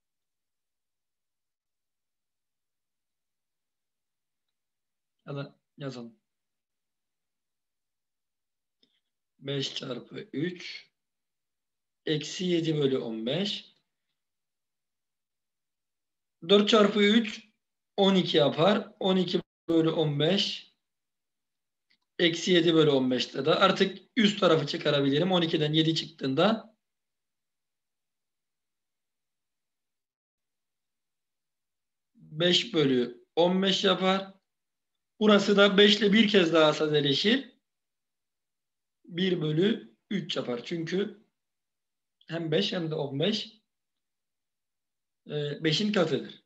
Ya da Yazalım. beş çarpı üç eksi yedi bölü on beş. dört çarpı üç on iki yapar. on iki bölü on beş eksi yedi bölü on beşte de artık üst tarafı çıkarabilirim. on ikiden yedi çıktığında beş bölü on beş yapar. Burası da beş ile bir kez daha sadeleşir. bir bölü üç yapar. Çünkü hem beş hem de on beş beşin katıdır.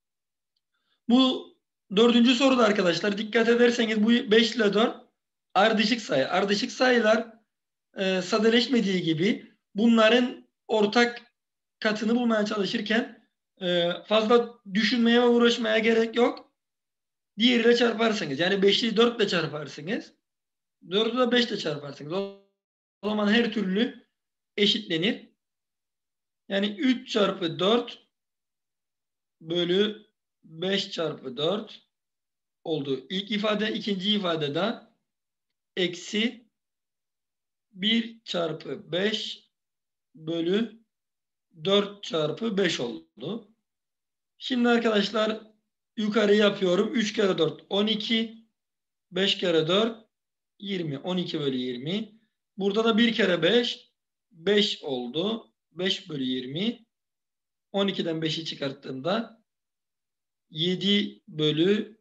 Bu dördüncü soruda arkadaşlar dikkat ederseniz bu beş ile dört ardışık sayı. Ardışık sayılar e, sadeleşmediği gibi bunların ortak katını bulmaya çalışırken e, fazla düşünmeye ve uğraşmaya gerek yok. Diğeriyle çarparsınız. Yani beşi dört ile çarparsınız. dördü de beş ile çarparsınız. O zaman her türlü eşitlenir. Yani üç çarpı dört bölü beş çarpı dört oldu. İlk ifade, ikinci ifadede eksi bir çarpı beş bölü dört çarpı beş oldu. Şimdi arkadaşlar yukarı yapıyorum. üç kere dört on iki. beş kere dört yirmi. on iki bölü yirmi. Burada da bir kere beş beş oldu. beş bölü yirmi. on ikiden beşi çıkarttığımda yedi bölü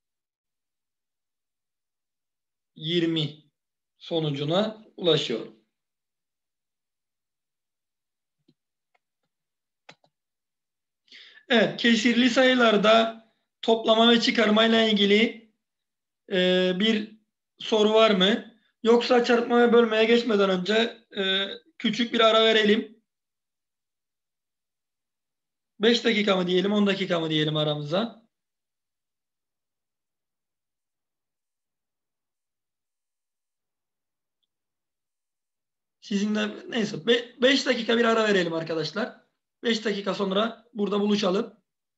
yirmi sonucuna ulaşıyorum. Evet, kesirli sayılarda toplama ve çıkarma ile ilgili e, bir soru var mı? Yoksa çarpma ve bölmeye geçmeden önce e, küçük bir ara verelim. beş dakika mı diyelim, on dakika mı diyelim aramıza? Sizin de neyse beş dakika bir ara verelim arkadaşlar. beş dakika sonra burada buluşalım.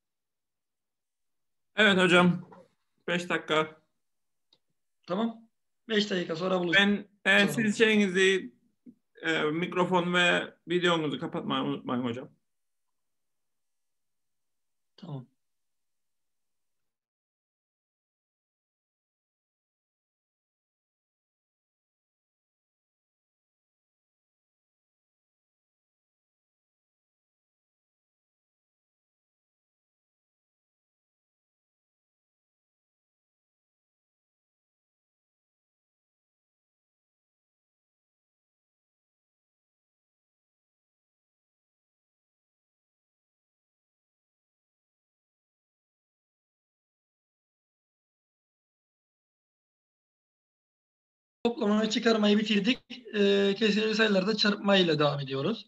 Evet hocam. beş dakika. Tamam. beş dakika sonra buluşalım. Ben e, siz şeyinizi e, mikrofon ve videonuzu kapatmayı unutmayın hocam. Tamam. Toplama ve çıkarmayı bitirdik. E, kesirli sayılarda çarpmayla devam ediyoruz.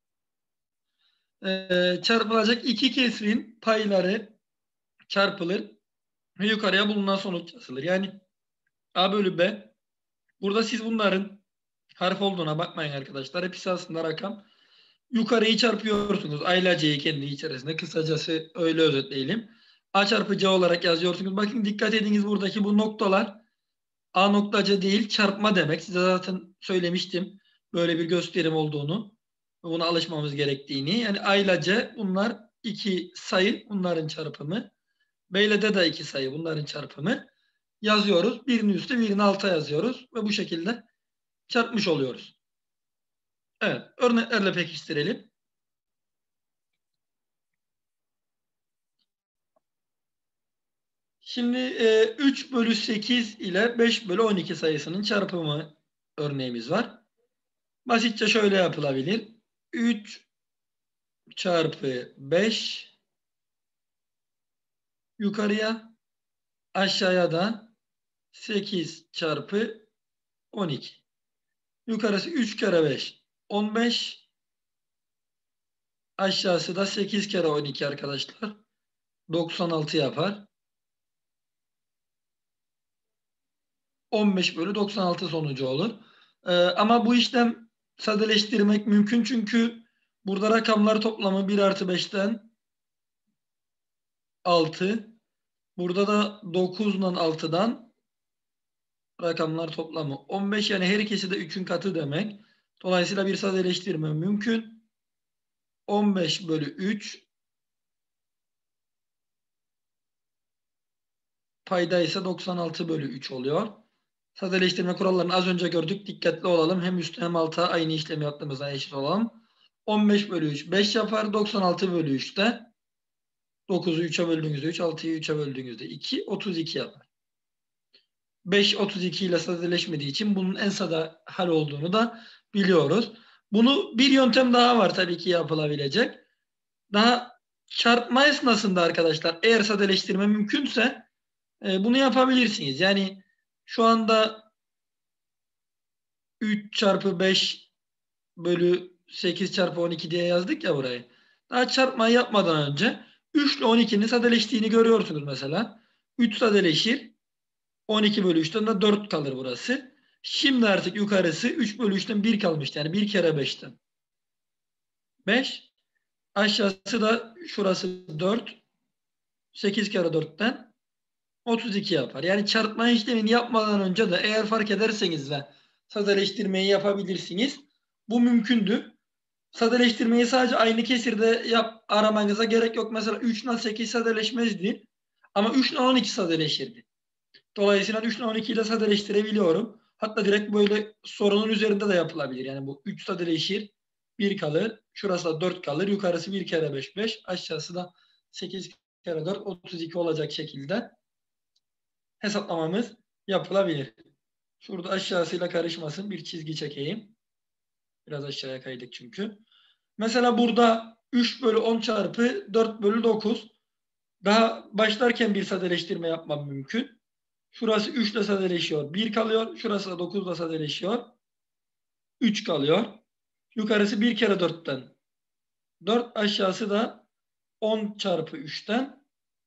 E, çarpılacak iki kesirin payları çarpılır ve yukarıya bulunan sonuç yazılır. Yani A bölü B. Burada siz bunların harf olduğuna bakmayın arkadaşlar. Hepsi aslında rakam. Yukarıyı çarpıyorsunuz. A ile C'yi kendi içerisinde. Kısacası öyle özetleyelim. A çarpı C olarak yazıyorsunuz. Bakın dikkat ediniz buradaki bu noktalar A nokta C değil çarpma demek. Size zaten söylemiştim böyle bir gösterim olduğunu. Buna alışmamız gerektiğini. Yani A ile C bunlar iki sayı. Bunların çarpımı. B ile D de iki sayı. Bunların çarpımı. Yazıyoruz. Birini üstte birini alta yazıyoruz. Ve bu şekilde çarpmış oluyoruz. Evet. Örneklerle pekiştirelim. Şimdi e, üç bölü sekiz ile beş bölü on iki sayısının çarpımı örneğimiz var. Basitçe şöyle yapılabilir. üç çarpı beş yukarıya, aşağıya da sekiz çarpı on iki. Yukarısı üç kere beş on beş. Aşağısı da sekiz kere on iki arkadaşlar. doksan altı yapar. on beş bölü doksan altı sonucu olur. Ee, ama bu işlem sadeleştirmek mümkün çünkü burada rakamlar toplamı bir artı beşten altı. Burada da dokuz ile altıdan rakamlar toplamı on beş, yani her ikisi de üçün katı demek. Dolayısıyla bir sadeleştirme mümkün. on beş bölü üç, payda ise doksan altı bölü üç oluyor. Sadeleştirme kurallarını az önce gördük. Dikkatli olalım. Hem üstü hem alta aynı işlemi yaptığımızda eşit olalım. on beş bölü üç beş yapar. doksan altı bölü üç de dokuzu üçe böldüğünüzde üç, altıyı üçe böldüğünüzde iki, otuz iki yapar. beş otuz iki ile sadeleşmediği için bunun en sade hal olduğunu da biliyoruz. Bunu bir yöntem daha var tabii ki yapılabilecek. Daha çarpma esnasında arkadaşlar, eğer sadeleştirme mümkünse e, bunu yapabilirsiniz. Yani şu anda üç çarpı beş bölü sekiz çarpı on iki diye yazdık ya burayı. Daha çarpmayı yapmadan önce üç ile on ikinin sadeleştiğini görüyorsunuz mesela. üç sadeleşir. on iki bölü üçten de dört kalır burası. Şimdi artık yukarısı üç bölü üçten bir kalmıştı. Yani bir kere beşten beş. Aşağısı da şurası dört. sekiz kere dörtten otuz iki yapar. Yani çarpma işlemini yapmadan önce de eğer fark ederseniz ve sadeleştirmeyi yapabilirsiniz. Bu mümkündür. Sadeleştirmeyi sadece aynı kesirde yap, aramanıza gerek yok. Mesela üç ile sekiz sadeleşmezdi. Ama üç ile on iki sadeleşirdi. Dolayısıyla üç ile on iki ile sadeleştirebiliyorum. Hatta direkt böyle sorunun üzerinde de yapılabilir. Yani bu üç sadeleşir, bir kalır. Şurası da dört kalır. Yukarısı bir kere beş, beş. Aşağısı da sekiz kere dört, otuz iki olacak şekilde hesaplamamız yapılabilir. Şurada aşağısıyla karışmasın. Bir çizgi çekeyim. Biraz aşağıya kaydık çünkü. Mesela burada üç bölü on çarpı dört bölü dokuz. Daha başlarken bir sadeleştirme yapmam mümkün. Şurası üç ile sadeleşiyor. bir kalıyor. Şurası da dokuz ile sadeleşiyor. üç kalıyor. Yukarısı bir kere dörtten dört. Aşağısı da on çarpı üçten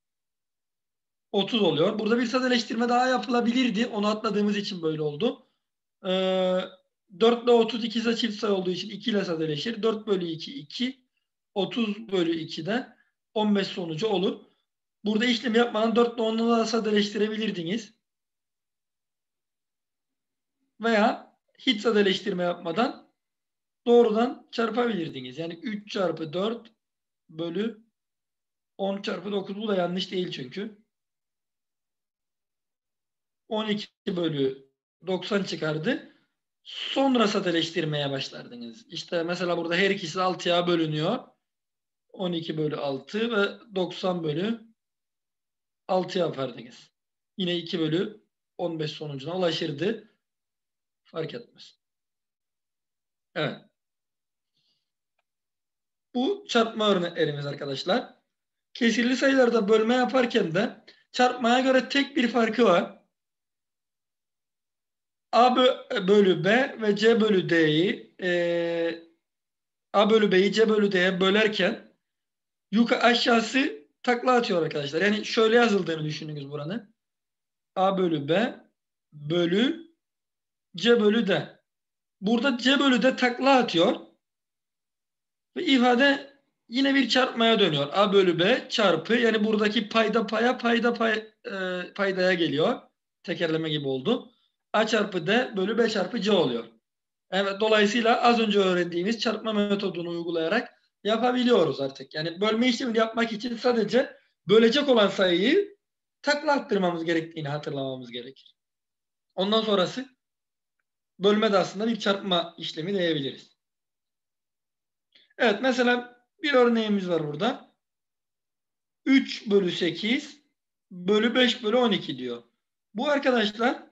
otuz oluyor. Burada bir sadeleştirme daha yapılabilirdi. Onu atladığımız için böyle oldu. Ee, dört ile otuz iki ise çift sayı olduğu için iki ile sadeleşir. dört bölü iki, iki. otuz bölü ikide on beş sonucu olur. Burada işlem yapmadan dört ile onla da sadeleştirebilirdiniz. Veya hiç sadeleştirme yapmadan doğrudan çarpabilirdiniz. Yani üç çarpı dört bölü on çarpı dokuz. Bu da yanlış değil çünkü. on iki bölü doksan çıkardı. Sonra sadeleştirmeye başlardınız. İşte mesela burada her ikisi altıya bölünüyor. on iki bölü altı ve doksan bölü altı yapardınız. Yine iki bölü on beş sonucuna ulaşırdı. Fark etmez. Evet. Bu çarpma örneklerimiz arkadaşlar. Kesirli sayılarda bölme yaparken de çarpmaya göre tek bir farkı var. A bölü B ve C bölü D'yi e, A bölü B'yi C bölü D'ye bölerken yukarı aşağısı takla atıyor arkadaşlar. Yani şöyle yazıldığını düşününüz buranın. A bölü B bölü C bölü D. Burada C bölü D takla atıyor. Ve ifade yine bir çarpmaya dönüyor. A bölü B çarpı, yani buradaki payda paya, payda pay, e, paydaya geliyor. Tekerleme gibi oldu. A çarpı D bölü B çarpı C oluyor. Evet, dolayısıyla az önce öğrendiğimiz çarpma metodunu uygulayarak yapabiliyoruz artık. Yani bölme işlemini yapmak için sadece bölecek olan sayıyı takla attırmamız gerektiğini hatırlamamız gerekir. Ondan sonrası bölme de aslında bir çarpma işlemi diyebiliriz. Evet, mesela bir örneğimiz var burada. üç bölü sekiz bölü beş bölü on iki diyor. Bu arkadaşlar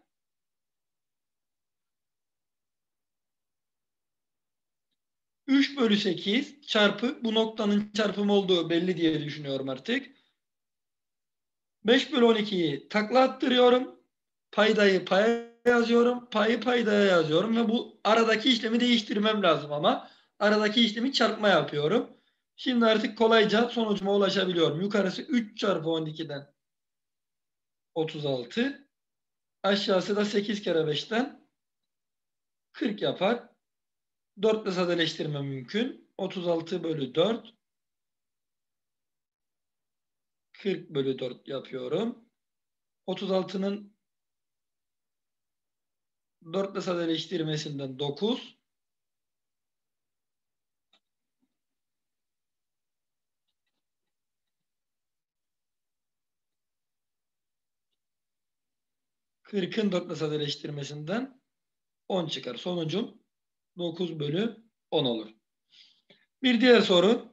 üç bölü sekiz çarpı bu noktanın çarpımı olduğu belli diye düşünüyorum artık. beş bölü on ikiyi takla attırıyorum. Paydayı paya yazıyorum. Payı paydaya yazıyorum ve bu aradaki işlemi değiştirmem lazım ama aradaki işlemi çarpma yapıyorum. Şimdi artık kolayca sonucuma ulaşabiliyorum. Yukarısı üç çarpı on ikiden otuz altı. Aşağısı da sekiz kere beşten kırk yapar. dört ile sadeleştirme mümkün. otuz altı bölü dört. kırk bölü dört yapıyorum. otuz altının dört ile sadeleştirmesinden dokuz. kırkın dört ile sadeleştirmesinden on çıkar. Sonucum dokuz bölü on olur. Bir diğer soru.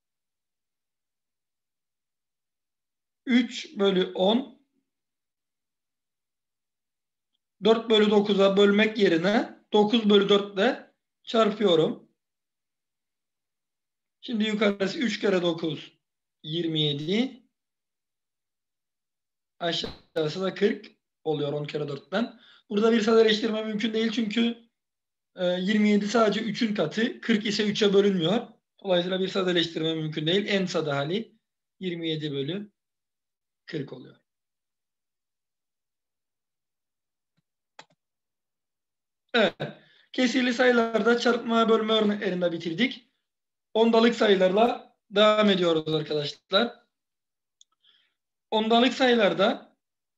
üç bölü on dört bölü dokuza bölmek yerine dokuz bölü dört ile çarpıyorum. Şimdi yukarısı üç kere dokuz yirmi yedi. Aşağısı da kırk oluyor on kere dörtten. Burada bir sadeleştirme mümkün değil çünkü yirmi yedi sadece üçün katı. kırk ise üçe bölünmüyor. Dolayısıyla bir sadeleştirme mümkün değil. En sade hali yirmi yedi bölü kırk oluyor. Evet. Kesirli sayılarda çarpma bölme örneklerinde bitirdik. Ondalık sayılarla devam ediyoruz arkadaşlar. Ondalık sayılarda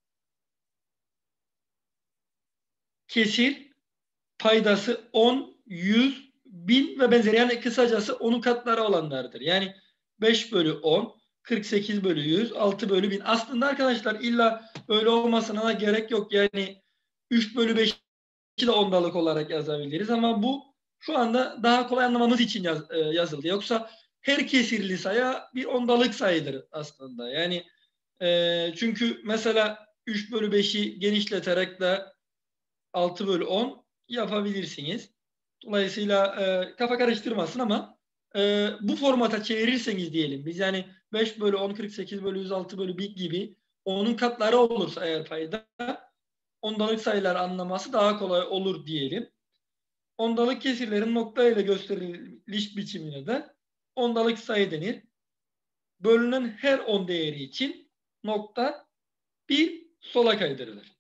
kesir paydası on, yüz, bin ve benzeri. Yani kısacası onun katları olanlardır. Yani beş bölü on, kırk sekiz bölü yüz, altı bölü bin. Aslında arkadaşlar illa öyle olmasına da gerek yok. Yani üç bölü beşi de ondalık olarak yazabiliriz ama bu şu anda daha kolay anlamamız için yaz, yazıldı. Yoksa her kesirli sayı bir ondalık sayıdır aslında. Yani e, çünkü mesela üç bölü beşi genişleterek de altı bölü on yapabilirsiniz. Dolayısıyla e, kafa karıştırmasın ama e, bu formata çevirirseniz diyelim biz yani beş bölü on, kırk sekiz bölü yüz, altı bölü bin gibi onun katları olursa eğer payda ondalık sayılar anlaması daha kolay olur diyelim. Ondalık kesirlerin nokta ile gösteriliş biçimine de ondalık sayı denir. Bölünen her on değeri için nokta bir sola kaydırılır.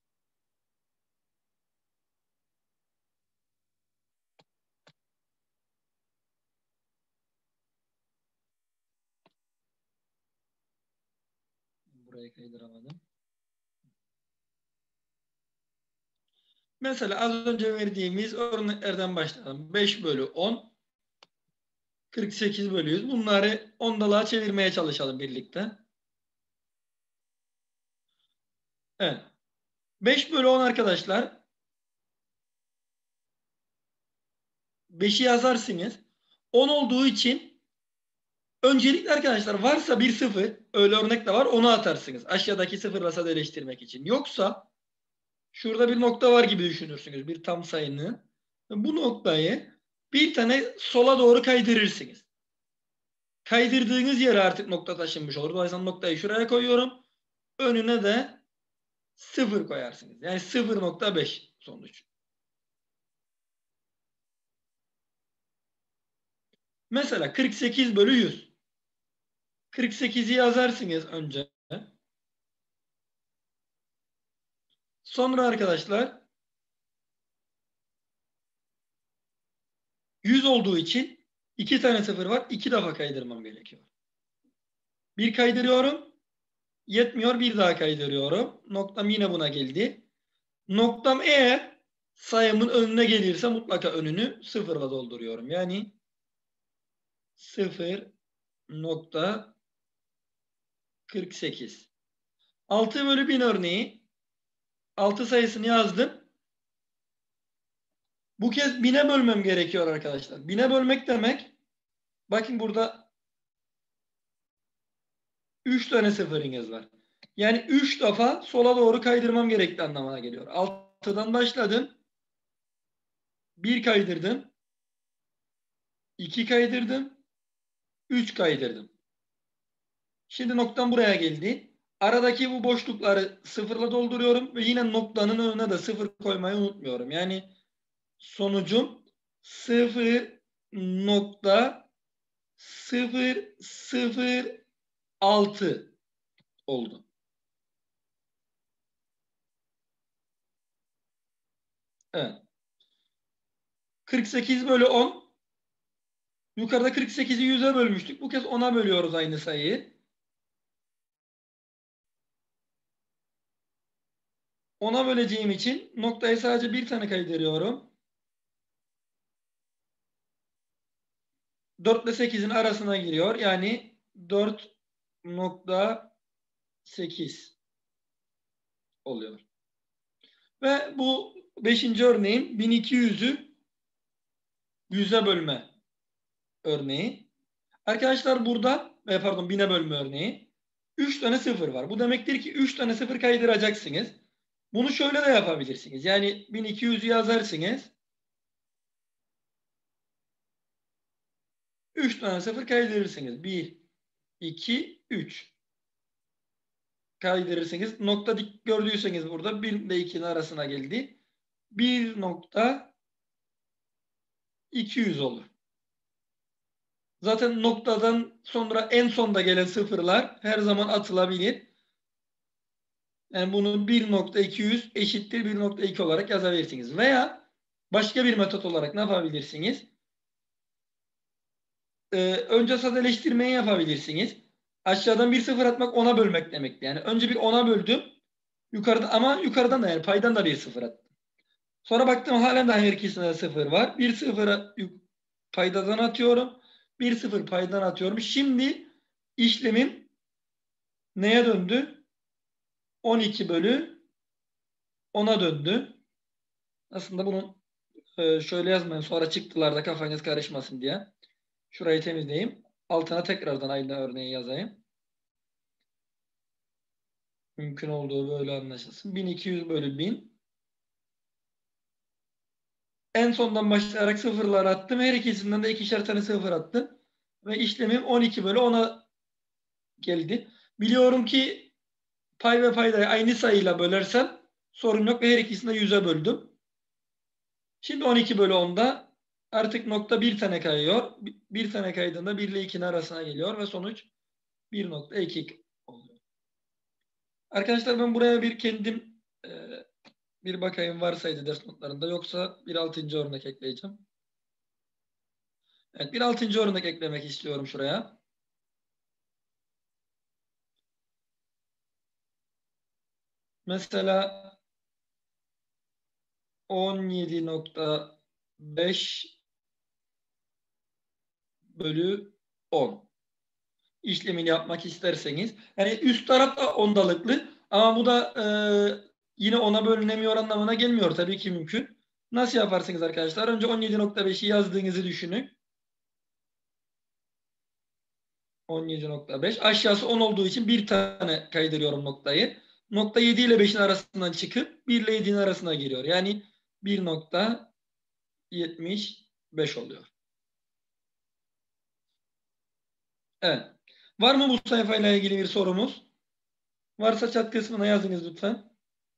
Burayı kaydıramadım. Mesela az önce verdiğimiz örneklerden başlayalım. beş bölü on, kırk sekiz bölü yüz. Bunları ondalığa çevirmeye çalışalım birlikte. Evet. beş bölü on arkadaşlar. beşi yazarsınız. on olduğu için öncelikle arkadaşlar varsa bir sıfır, öyle örnek de var, onu atarsınız. Aşağıdaki sıfırla sadeleştirmek için. Yoksa şurada bir nokta var gibi düşünürsünüz. Bir tam sayının. Bu noktayı bir tane sola doğru kaydırırsınız. Kaydırdığınız yere artık nokta taşınmış olur. Dolayısıyla noktayı şuraya koyuyorum. Önüne de sıfır koyarsınız. Yani sıfır nokta beş sonuç. Mesela kırk sekiz bölü yüz. kırk sekizi yazarsınız önce. Sonra arkadaşlar yüz olduğu için iki tane sıfır var. iki defa kaydırmam gerekiyor. Bir kaydırıyorum. Yetmiyor. Bir daha kaydırıyorum. Noktam yine buna geldi. Noktam eğer sayımın önüne gelirse mutlaka önünü sıfırla dolduruyorum. Yani sıfır nokta kırk sekiz. altı bölü bin örneği. altı sayısını yazdım. Bu kez bine bölmem gerekiyor arkadaşlar. Bine bölmek demek, bakın burada üç tane sıfırınız var. Yani üç defa sola doğru kaydırmam gerektiği anlamına geliyor. altıdan başladım. bir kaydırdım. iki kaydırdım. üç kaydırdım. Şimdi noktam buraya geldi. Aradaki bu boşlukları sıfırla dolduruyorum ve yine noktanın önüne de sıfır koymayı unutmuyorum. Yani sonucum sıfır nokta sıfır sıfır altı oldu. Evet. kırk sekiz bölü on. Yukarıda kırk sekizi yüze bölmüştük. Bu kez ona bölüyoruz aynı sayıyı. ona böleceğim için noktayı sadece bir tane kaydırıyorum. dört ile sekizin arasına giriyor. Yani dört nokta sekiz oluyor. Ve bu beşinci örneğim bin iki yüzü yüze bölme örneği. Arkadaşlar burada, pardon bine bölme örneği. üç tane sıfır var. Bu demektir ki üç tane sıfır kaydıracaksınız. Bunu şöyle de yapabilirsiniz. Yani bin iki yüzü yazarsınız. üç tane sıfır kaydırırsınız. bir, iki, üç. Kaydırırsınız. Nokta dik gördüyseniz burada bir ile ikinin arasına geldi. bir nokta iki yüz olur. Zaten noktadan sonra en sonda gelen sıfırlar her zaman atılabilir. Yani bunu bir nokta iki yüz eşittir bir nokta iki olarak yazabilirsiniz. Veya başka bir metot olarak ne yapabilirsiniz? Ee, önce sadeleştirmeyi yapabilirsiniz. Aşağıdan bir sıfır atmak ona bölmek demekti. Yani önce bir ona böldüm. Yukarıda, ama yukarıdan da yani paydan da bir sıfır attım. Sonra baktım halen daha her ikisinde de sıfır var. Bir sıfır paydadan atıyorum. Bir sıfır paydan atıyorum. Şimdi işlemim neye döndü? on iki bölü ona döndü. Aslında bunu e, şöyle yazmayın. Sonra çıktılarda kafanız karışmasın diye. Şurayı temizleyeyim. Altına tekrardan aynı örneği yazayım. Mümkün olduğu böyle anlaşılsın. bin iki yüz bölü bin. En sondan başlayarak sıfırlar attım. Her ikisinden de ikişer tane sıfır attım. Ve işlemim on iki bölü ona geldi. Biliyorum ki pay ve paydayı aynı sayıyla bölersem sorun yok ve her ikisini de yüze böldüm. Şimdi on iki bölü onda artık nokta bir tane kayıyor. Bir tane kaydığında bir ile ikinin arasına geliyor ve sonuç bir nokta iki oluyor. Arkadaşlar ben buraya bir kendim e, bir bakayım varsaydı ders notlarında, yoksa bir altıncı örnek ekleyeceğim. Evet, bir altıncı örnek eklemek istiyorum şuraya. Mesela on yedi nokta beş bölü on işlemini yapmak isterseniz. Yani üst taraf da ondalıklı ama bu da e, yine ona bölünemiyor anlamına gelmiyor. Tabii ki mümkün. Nasıl yaparsınız arkadaşlar? Önce on yedi nokta beşi yazdığınızı düşünün. on yedi nokta beş. Aşağısı on olduğu için bir tane kaydırıyorum noktayı. Nokta yedi ile beşin arasından çıkıp bir ile yedinin arasına giriyor. Yani bir nokta yetmiş beş oluyor. Evet. Var mı bu sayfayla ilgili bir sorumuz? Varsa chat kısmına yazınız lütfen.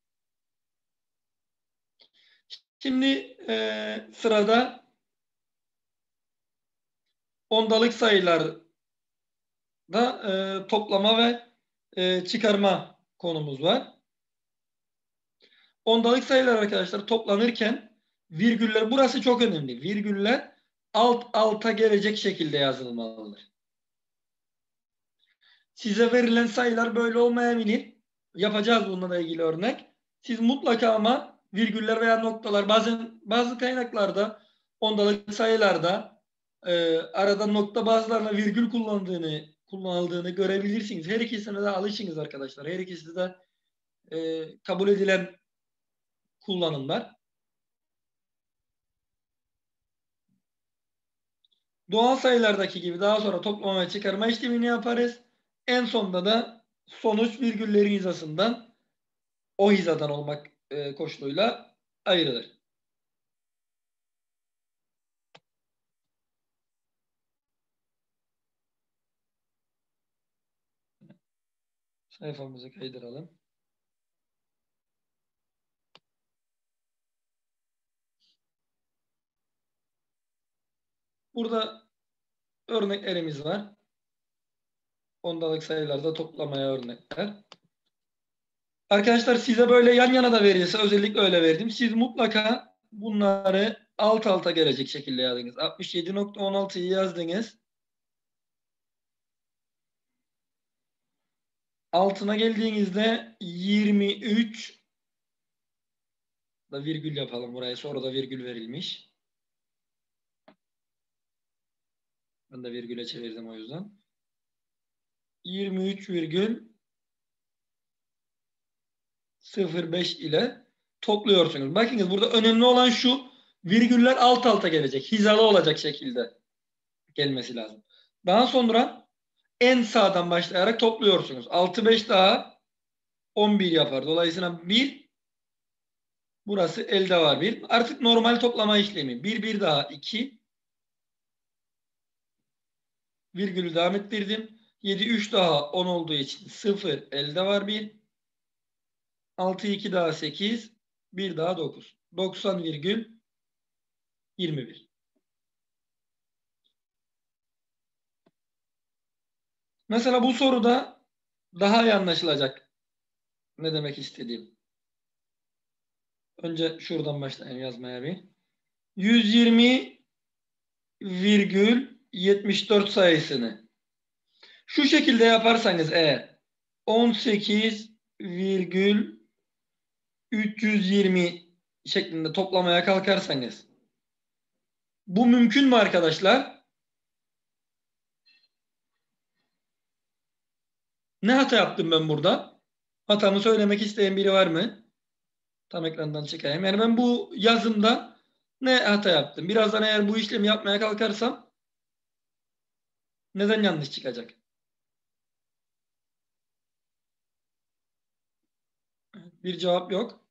Şimdi e, sırada ondalık sayılarda e, toplama ve e, çıkarma konumuz var. Ondalık sayılar arkadaşlar toplanırken virgüller, burası çok önemli. Virgüller alt alta gelecek şekilde yazılmalıdır. Size verilen sayılar böyle olmayabilir. Yapacağız bununla ilgili örnek. Siz mutlaka ama virgüller veya noktalar, bazen bazı kaynaklarda ondalık sayılarda e, arada nokta bazılarına virgül kullandığını kullanıldığını görebilirsiniz. Her ikisine de alışınız arkadaşlar. Her ikisi de e, kabul edilen kullanımlar. Doğal sayılardaki gibi daha sonra toplama ve çıkarma işlemini yaparız. En sonunda da sonuç virgüllerin hizasından o hizadan olmak e, koşuluyla ayrılır. Sayfamızı kaydıralım. Burada örneklerimiz var. Ondalık sayılarda toplamaya örnekler. Arkadaşlar size böyle yan yana da verilse, özellikle öyle verdim. Siz mutlaka bunları alt alta gelecek şekilde yazdınız. altmış yedi nokta on altıyı yazdınız. Altına geldiğinizde yirmi üç Da virgül yapalım buraya. Sonra da virgül verilmiş. Ben de virgüle çevirdim o yüzden. yirmi üç virgül sıfır beş ile topluyorsunuz. Bakınız burada önemli olan şu. Virgüller alt alta gelecek. Hizalı olacak şekilde gelmesi lazım. Daha sonra en sağdan başlayarak topluyorsunuz. altı beş daha on bir yapar. Dolayısıyla bir, burası elde var bir. Artık normal toplama işlemi. bir bir daha iki. Virgülü devam ettirdim. yedi üç daha on olduğu için sıfır elde var bir. altı iki daha sekiz. bir daha dokuz. doksan virgül yirmi bir. Mesela bu soruda daha iyi anlaşılacak ne demek istediğim. Önce şuradan başlayayım yazmaya bir. yüz yirmi virgül yetmiş dört sayısını şu şekilde yaparsanız eğer on sekiz virgül üç yüz yirmi şeklinde toplamaya kalkarsanız bu mümkün mü arkadaşlar? Ne hata yaptım ben burada? Hatamı söylemek isteyen biri var mı? Tam ekrandan çıkayım. Yani ben bu yazımda ne hata yaptım? Birazdan eğer bu işlemi yapmaya kalkarsam neden yanlış çıkacak? Bir cevap yok.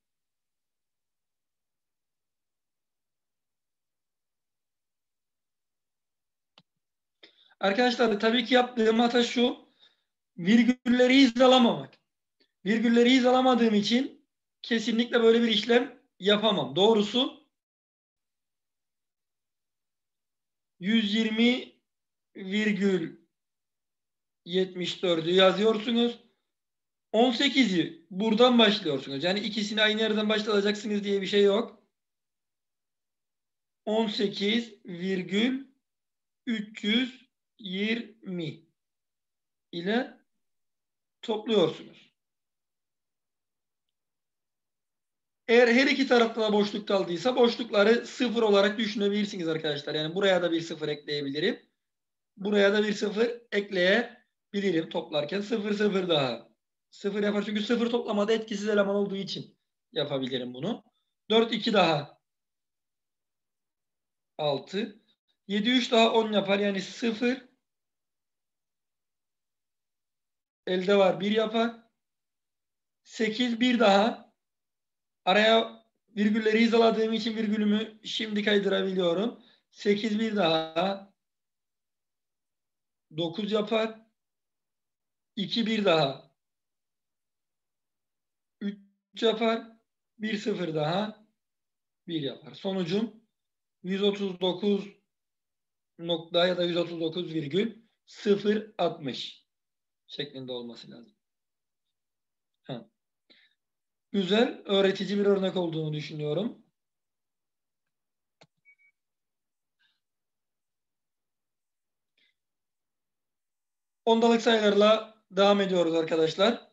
Arkadaşlar tabii ki yaptığım hata şu. Virgülleri hizalamamak. Virgülleri hizalamadığım için kesinlikle böyle bir işlem yapamam. Doğrusu yüz yirmi virgül yetmiş dördü yazıyorsunuz. on sekizi buradan başlıyorsunuz. Yani ikisini aynı yerden başlatacaksınız diye bir şey yok. on sekiz virgül üç yüz yirmi ile topluyorsunuz. Eğer her iki tarafta da boşluk kaldıysa boşlukları sıfır olarak düşünebilirsiniz arkadaşlar. Yani buraya da bir sıfır ekleyebilirim. Buraya da bir sıfır ekleyebilirim toplarken. sıfır sıfır daha. sıfır yapar çünkü sıfır toplamada etkisiz eleman olduğu için yapabilirim bunu. dört iki daha altı. yedi üç daha on yapar. Yani sıfır elde var bir yapar. sekiz bir daha. Araya virgülleri hizaladığım için virgülümü şimdi kaydırabiliyorum. sekiz bir daha dokuz yapar. iki bir daha üç yapar. bir sıfır daha bir yapar. Sonucum yüz otuz dokuz nokta ya da yüz otuz dokuz virgül sıfır altmış şeklinde olması lazım. Ha. Güzel, öğretici bir örnek olduğunu düşünüyorum. Ondalık sayılarla devam ediyoruz arkadaşlar.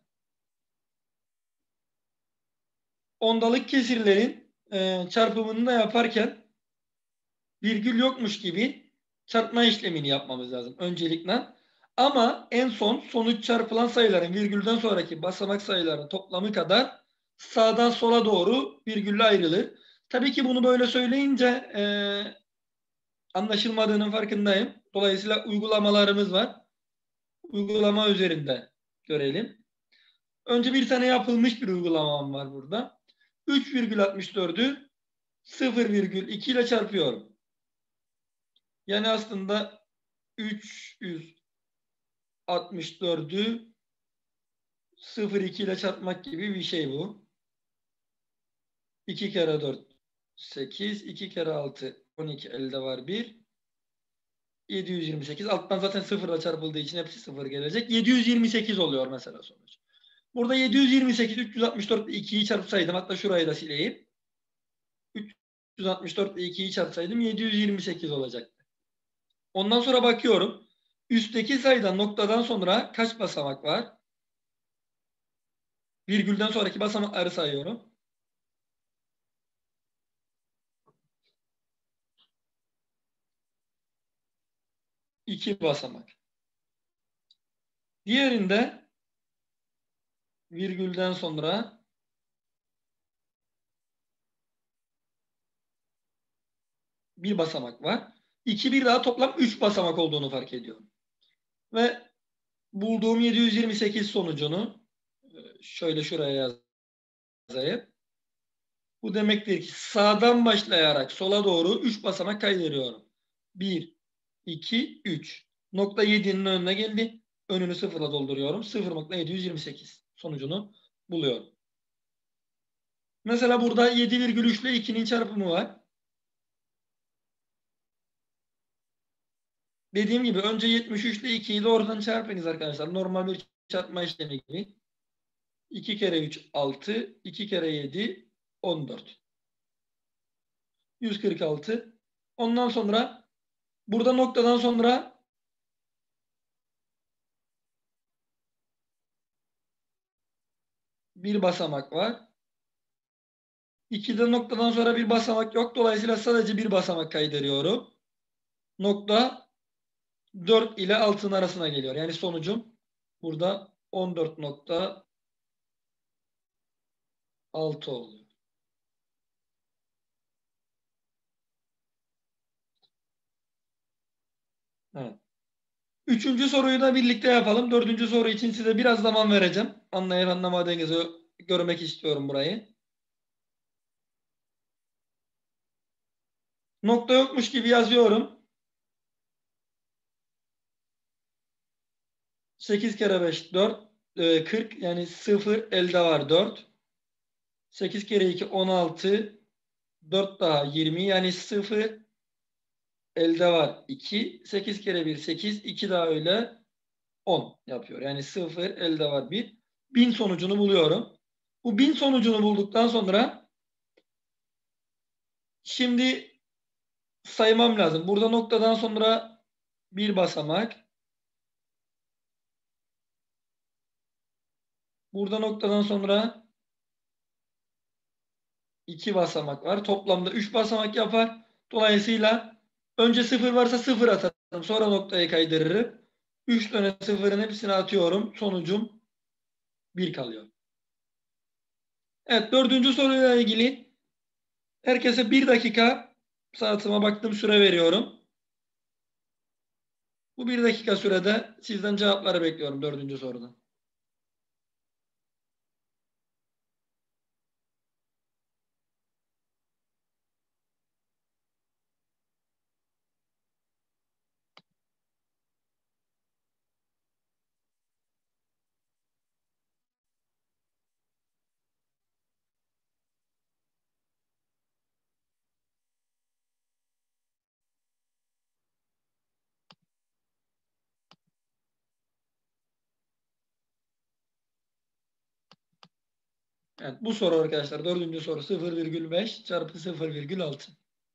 Ondalık kesirlerin e, çarpımını da yaparken virgül yokmuş gibi çarpma işlemini yapmamız lazım öncelikle. Ama en son sonuç çarpılan sayıların virgülden sonraki basamak sayılarının toplamı kadar sağdan sola doğru virgülle ayrılır. Tabii ki bunu böyle söyleyince e, anlaşılmadığının farkındayım. Dolayısıyla uygulamalarımız var. Uygulama üzerinde görelim. Önce bir tane yapılmış bir uygulamam var burada. üç virgül altmış dördü sıfır virgül iki ile çarpıyorum. Yani aslında üç yüz altmış dördü sıfır virgül iki ile çarpmak gibi bir şey bu. iki kere dört sekiz, iki kere altı on iki, elde var bir. yedi yüz yirmi sekiz. Alttan zaten sıfırla çarpıldığı için hepsi sıfır gelecek. yedi yüz yirmi sekiz oluyor mesela sonuç. Burada yedi yüz yirmi sekiz, üç yüz altmış dört ile ikiyi çarpsaydım, hatta şurayı da sileyim. üç yüz altmış dört ile ikiyi çarpsaydım yedi yüz yirmi sekiz olacaktı. Ondan sonra bakıyorum. Üstteki sayıda noktadan sonra kaç basamak var? Virgülden sonraki basamakları sayıyorum. iki basamak. Diğerinde virgülden sonra bir basamak var. iki bir daha toplam üç basamak olduğunu fark ediyorum. Ve bulduğum yedi yüz yirmi sekiz sonucunu şöyle şuraya yazayım. Bu demektir ki sağdan başlayarak sola doğru üç basamak kaydırıyorum. bir, iki, üç. Nokta yedi'nin önüne geldi. Önünü sıfırla dolduruyorum. sıfır nokta yedi yüz yirmi sekiz sonucunu buluyorum. Mesela burada yedi virgül üç ile iki'nin çarpımı var. Dediğim gibi önce yetmiş üç ile iki'yi doğrudan çarpınız arkadaşlar. Normal bir çarpma işlemi gibi. iki kere üç altı, iki kere yedi on dört. yüz kırk altı. Ondan sonra burada noktadan sonra bir basamak var. iki'de noktadan sonra bir basamak yok. Dolayısıyla sadece bir basamak kaydırıyorum. Nokta dört ile altı'nın arasına geliyor. Yani sonucum burada on dört nokta altı oluyor. Evet. Üçüncü soruyu da birlikte yapalım. Dördüncü soru için size biraz zaman vereceğim. Anlayıp anlamadığınızı görmek istiyorum burayı. Nokta yokmuş gibi yazıyorum. sekiz kere beş dört, kırk yani sıfır elde var dört. sekiz kere iki on altı, dört daha yirmi yani sıfır elde var iki. sekiz kere bir sekiz, iki daha öyle on yapıyor. Yani sıfır elde var bir. bin sonucunu buluyorum. Bu bin sonucunu bulduktan sonra şimdi saymam lazım. Burada noktadan sonra bir basamak. Burada noktadan sonra iki basamak var. Toplamda üç basamak yapar. Dolayısıyla önce sıfır varsa sıfır atarım. Sonra noktayı kaydırırım. üç tane sıfırın hepsini atıyorum. Sonucum bir kalıyor. Evet, dördüncü soruyla ilgili herkese bir dakika saatime baktım süre veriyorum. Bu bir dakika sürede sizden cevapları bekliyorum dördüncü soruda. Evet, bu soru arkadaşlar dördüncü soru sıfır virgül beş çarpı sıfır virgül altı.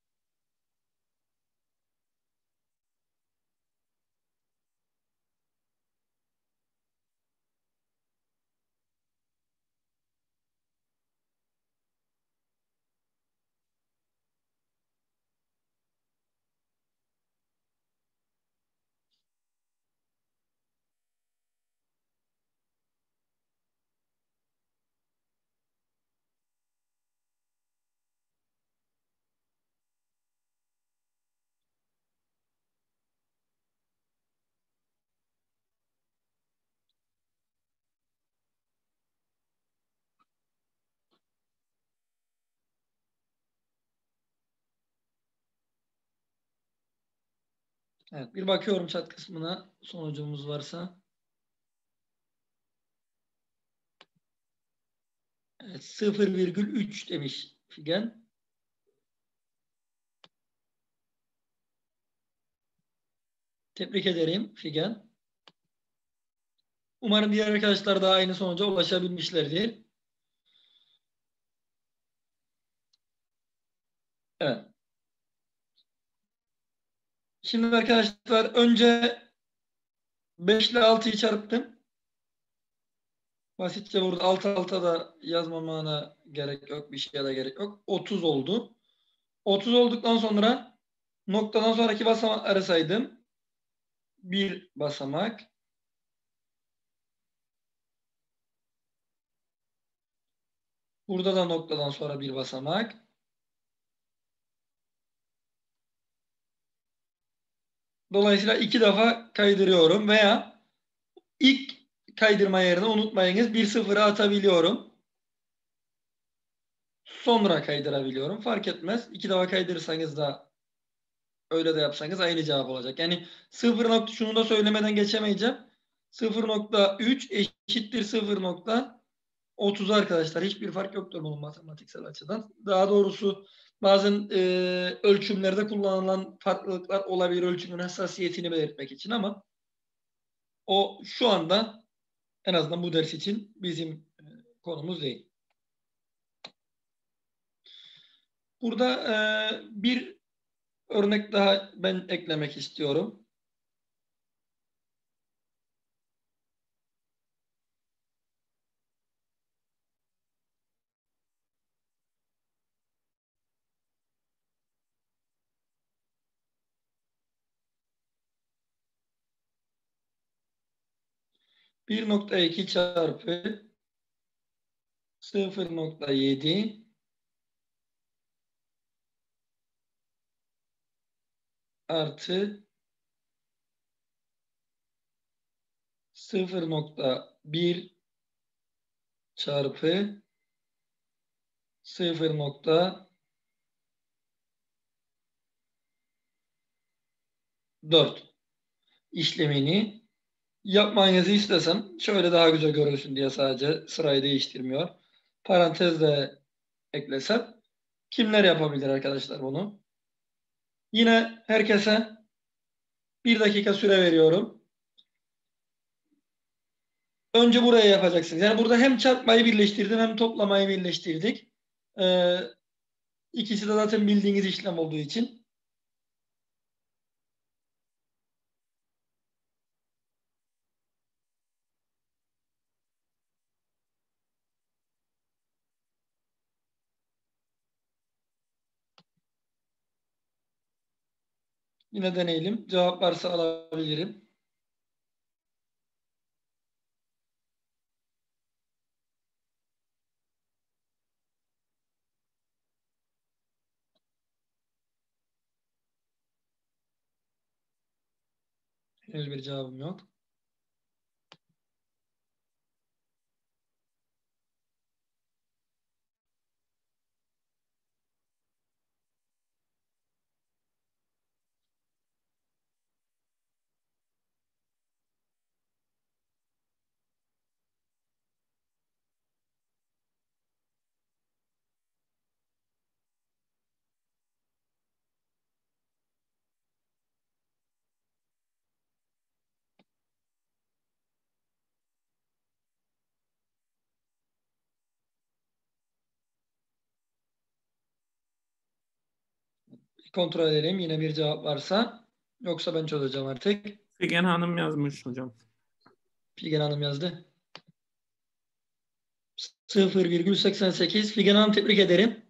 Evet, bir bakıyorum chat kısmına sonucumuz varsa. Evet, sıfır virgül üç demiş Figen. Tebrik ederim Figen. Umarım diğer arkadaşlar da aynı sonuca ulaşabilmişlerdir. Evet. Şimdi arkadaşlar önce beş ile altıyı çarptım. Basitçe burada altı alta da yazmamana gerek yok. Bir şeye de gerek yok. otuz oldu. otuz olduktan sonra noktadan sonraki basamakları saydım. bir basamak. Burada da noktadan sonra bir basamak. Dolayısıyla iki defa kaydırıyorum veya ilk kaydırma yerine unutmayınız bir sıfırı atabiliyorum. Sonra kaydırabiliyorum. Fark etmez. İki defa kaydırırsanız da öyle de yapsanız aynı cevap olacak. Yani sıfır nokta şunu da söylemeden geçemeyeceğim. sıfır nokta üç eşittir sıfır nokta otuz arkadaşlar. Hiçbir fark yoktur bunun matematiksel açıdan. Daha doğrusu bazen e, ölçümlerde kullanılan farklılıklar olabilir ölçümün hassasiyetini belirtmek için ama o şu anda en azından bu ders için bizim e, konumuz değil. Burada e, bir örnek daha ben eklemek istiyorum. bir nokta iki çarpı sıfır nokta yedi artı sıfır nokta bir çarpı sıfır nokta dört işlemini yapmanızı istesem şöyle daha güzel görürsün diye sadece sırayı değiştirmiyor. Parantezle eklesem kimler yapabilir arkadaşlar bunu? Yine herkese bir dakika süre veriyorum. Önce buraya yapacaksınız. Yani burada hem çarpmayı birleştirdim hem toplamayı birleştirdik. Ee, ikisi de zaten bildiğiniz işlem olduğu için. Yine deneyelim. Cevap varsa alabilirim. Henüz bir cevabım yok. Kontrol edelim. Yine bir cevap varsa. Yoksa ben çözeceğim artık. Figen Hanım yazmış hocam. Figen Hanım yazdı. sıfır virgül seksen sekiz. Figen Hanım tebrik ederim.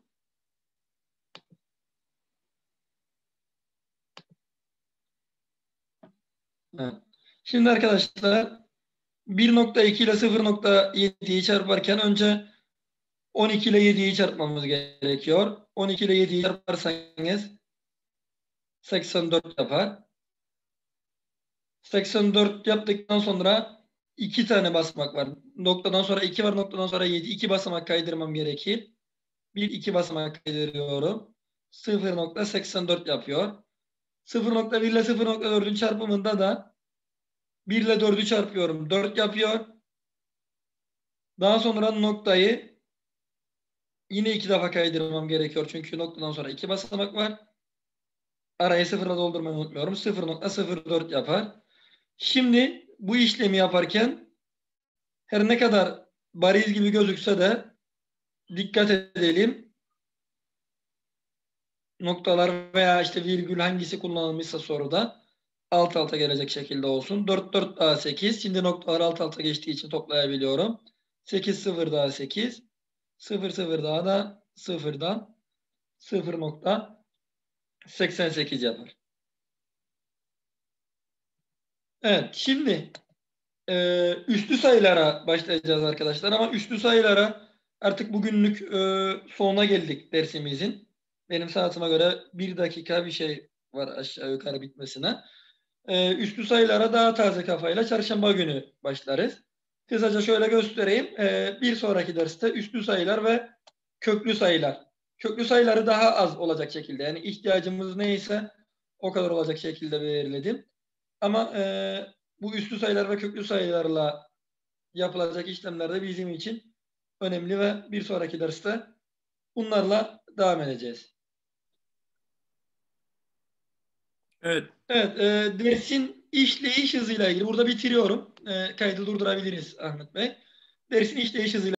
Evet. Şimdi arkadaşlar bir nokta iki ile sıfır nokta yediyi çarparken önce on iki ile yediyi çarpmamız gerekiyor. on iki ile yediyi çarparsanız seksen dört yapar. seksen dört yaptıktan sonra iki tane basamak var. Noktadan sonra iki var, noktadan sonra yedi. iki basamak kaydırmam gerekir. Bir iki basamak kaydırıyorum. sıfır nokta seksen dört yapıyor. sıfır nokta bir ile sıfır nokta dördün çarpımında da bir ile dördü çarpıyorum. dört yapıyor. Daha sonra noktayı yine iki defa kaydırmam gerekiyor. Çünkü noktadan sonra iki basamak var. Arayı sıfırla doldurmayı unutmuyorum. sıfır nokta sıfır dört yapar. Şimdi bu işlemi yaparken her ne kadar bariz gibi gözükse de dikkat edelim. Noktalar veya işte virgül hangisi kullanılmışsa soruda alt alta gelecek şekilde olsun. dört dört daha sekiz. Şimdi noktalar alt alta geçtiği için toplayabiliyorum. sekiz sıfır daha sekiz. sıfır sıfır daha da sıfırdan sıfır nokta seksen sekiz yapar. Evet, şimdi e, üslü sayılara başlayacağız arkadaşlar. Ama üslü sayılara artık bugünlük e, sonuna geldik dersimizin. Benim saatime göre bir dakika bir şey var aşağı yukarı bitmesine. E, üslü sayılara daha taze kafayla çarşamba günü başlarız. Kısaca şöyle göstereyim. E, bir sonraki derste üslü sayılar ve köklü sayılar. Köklü sayıları daha az olacak şekilde, yani ihtiyacımız neyse o kadar olacak şekilde belirledim. Ama e, bu üslü sayılar ve köklü sayılarla yapılacak işlemler de bizim için önemli ve bir sonraki derste bunlarla devam edeceğiz. Evet. Evet, e, dersin işleyiş hızıyla ilgili burada bitiriyorum. E, kaydı durdurabiliriz Ahmet Bey. Dersin işleyiş hızıyla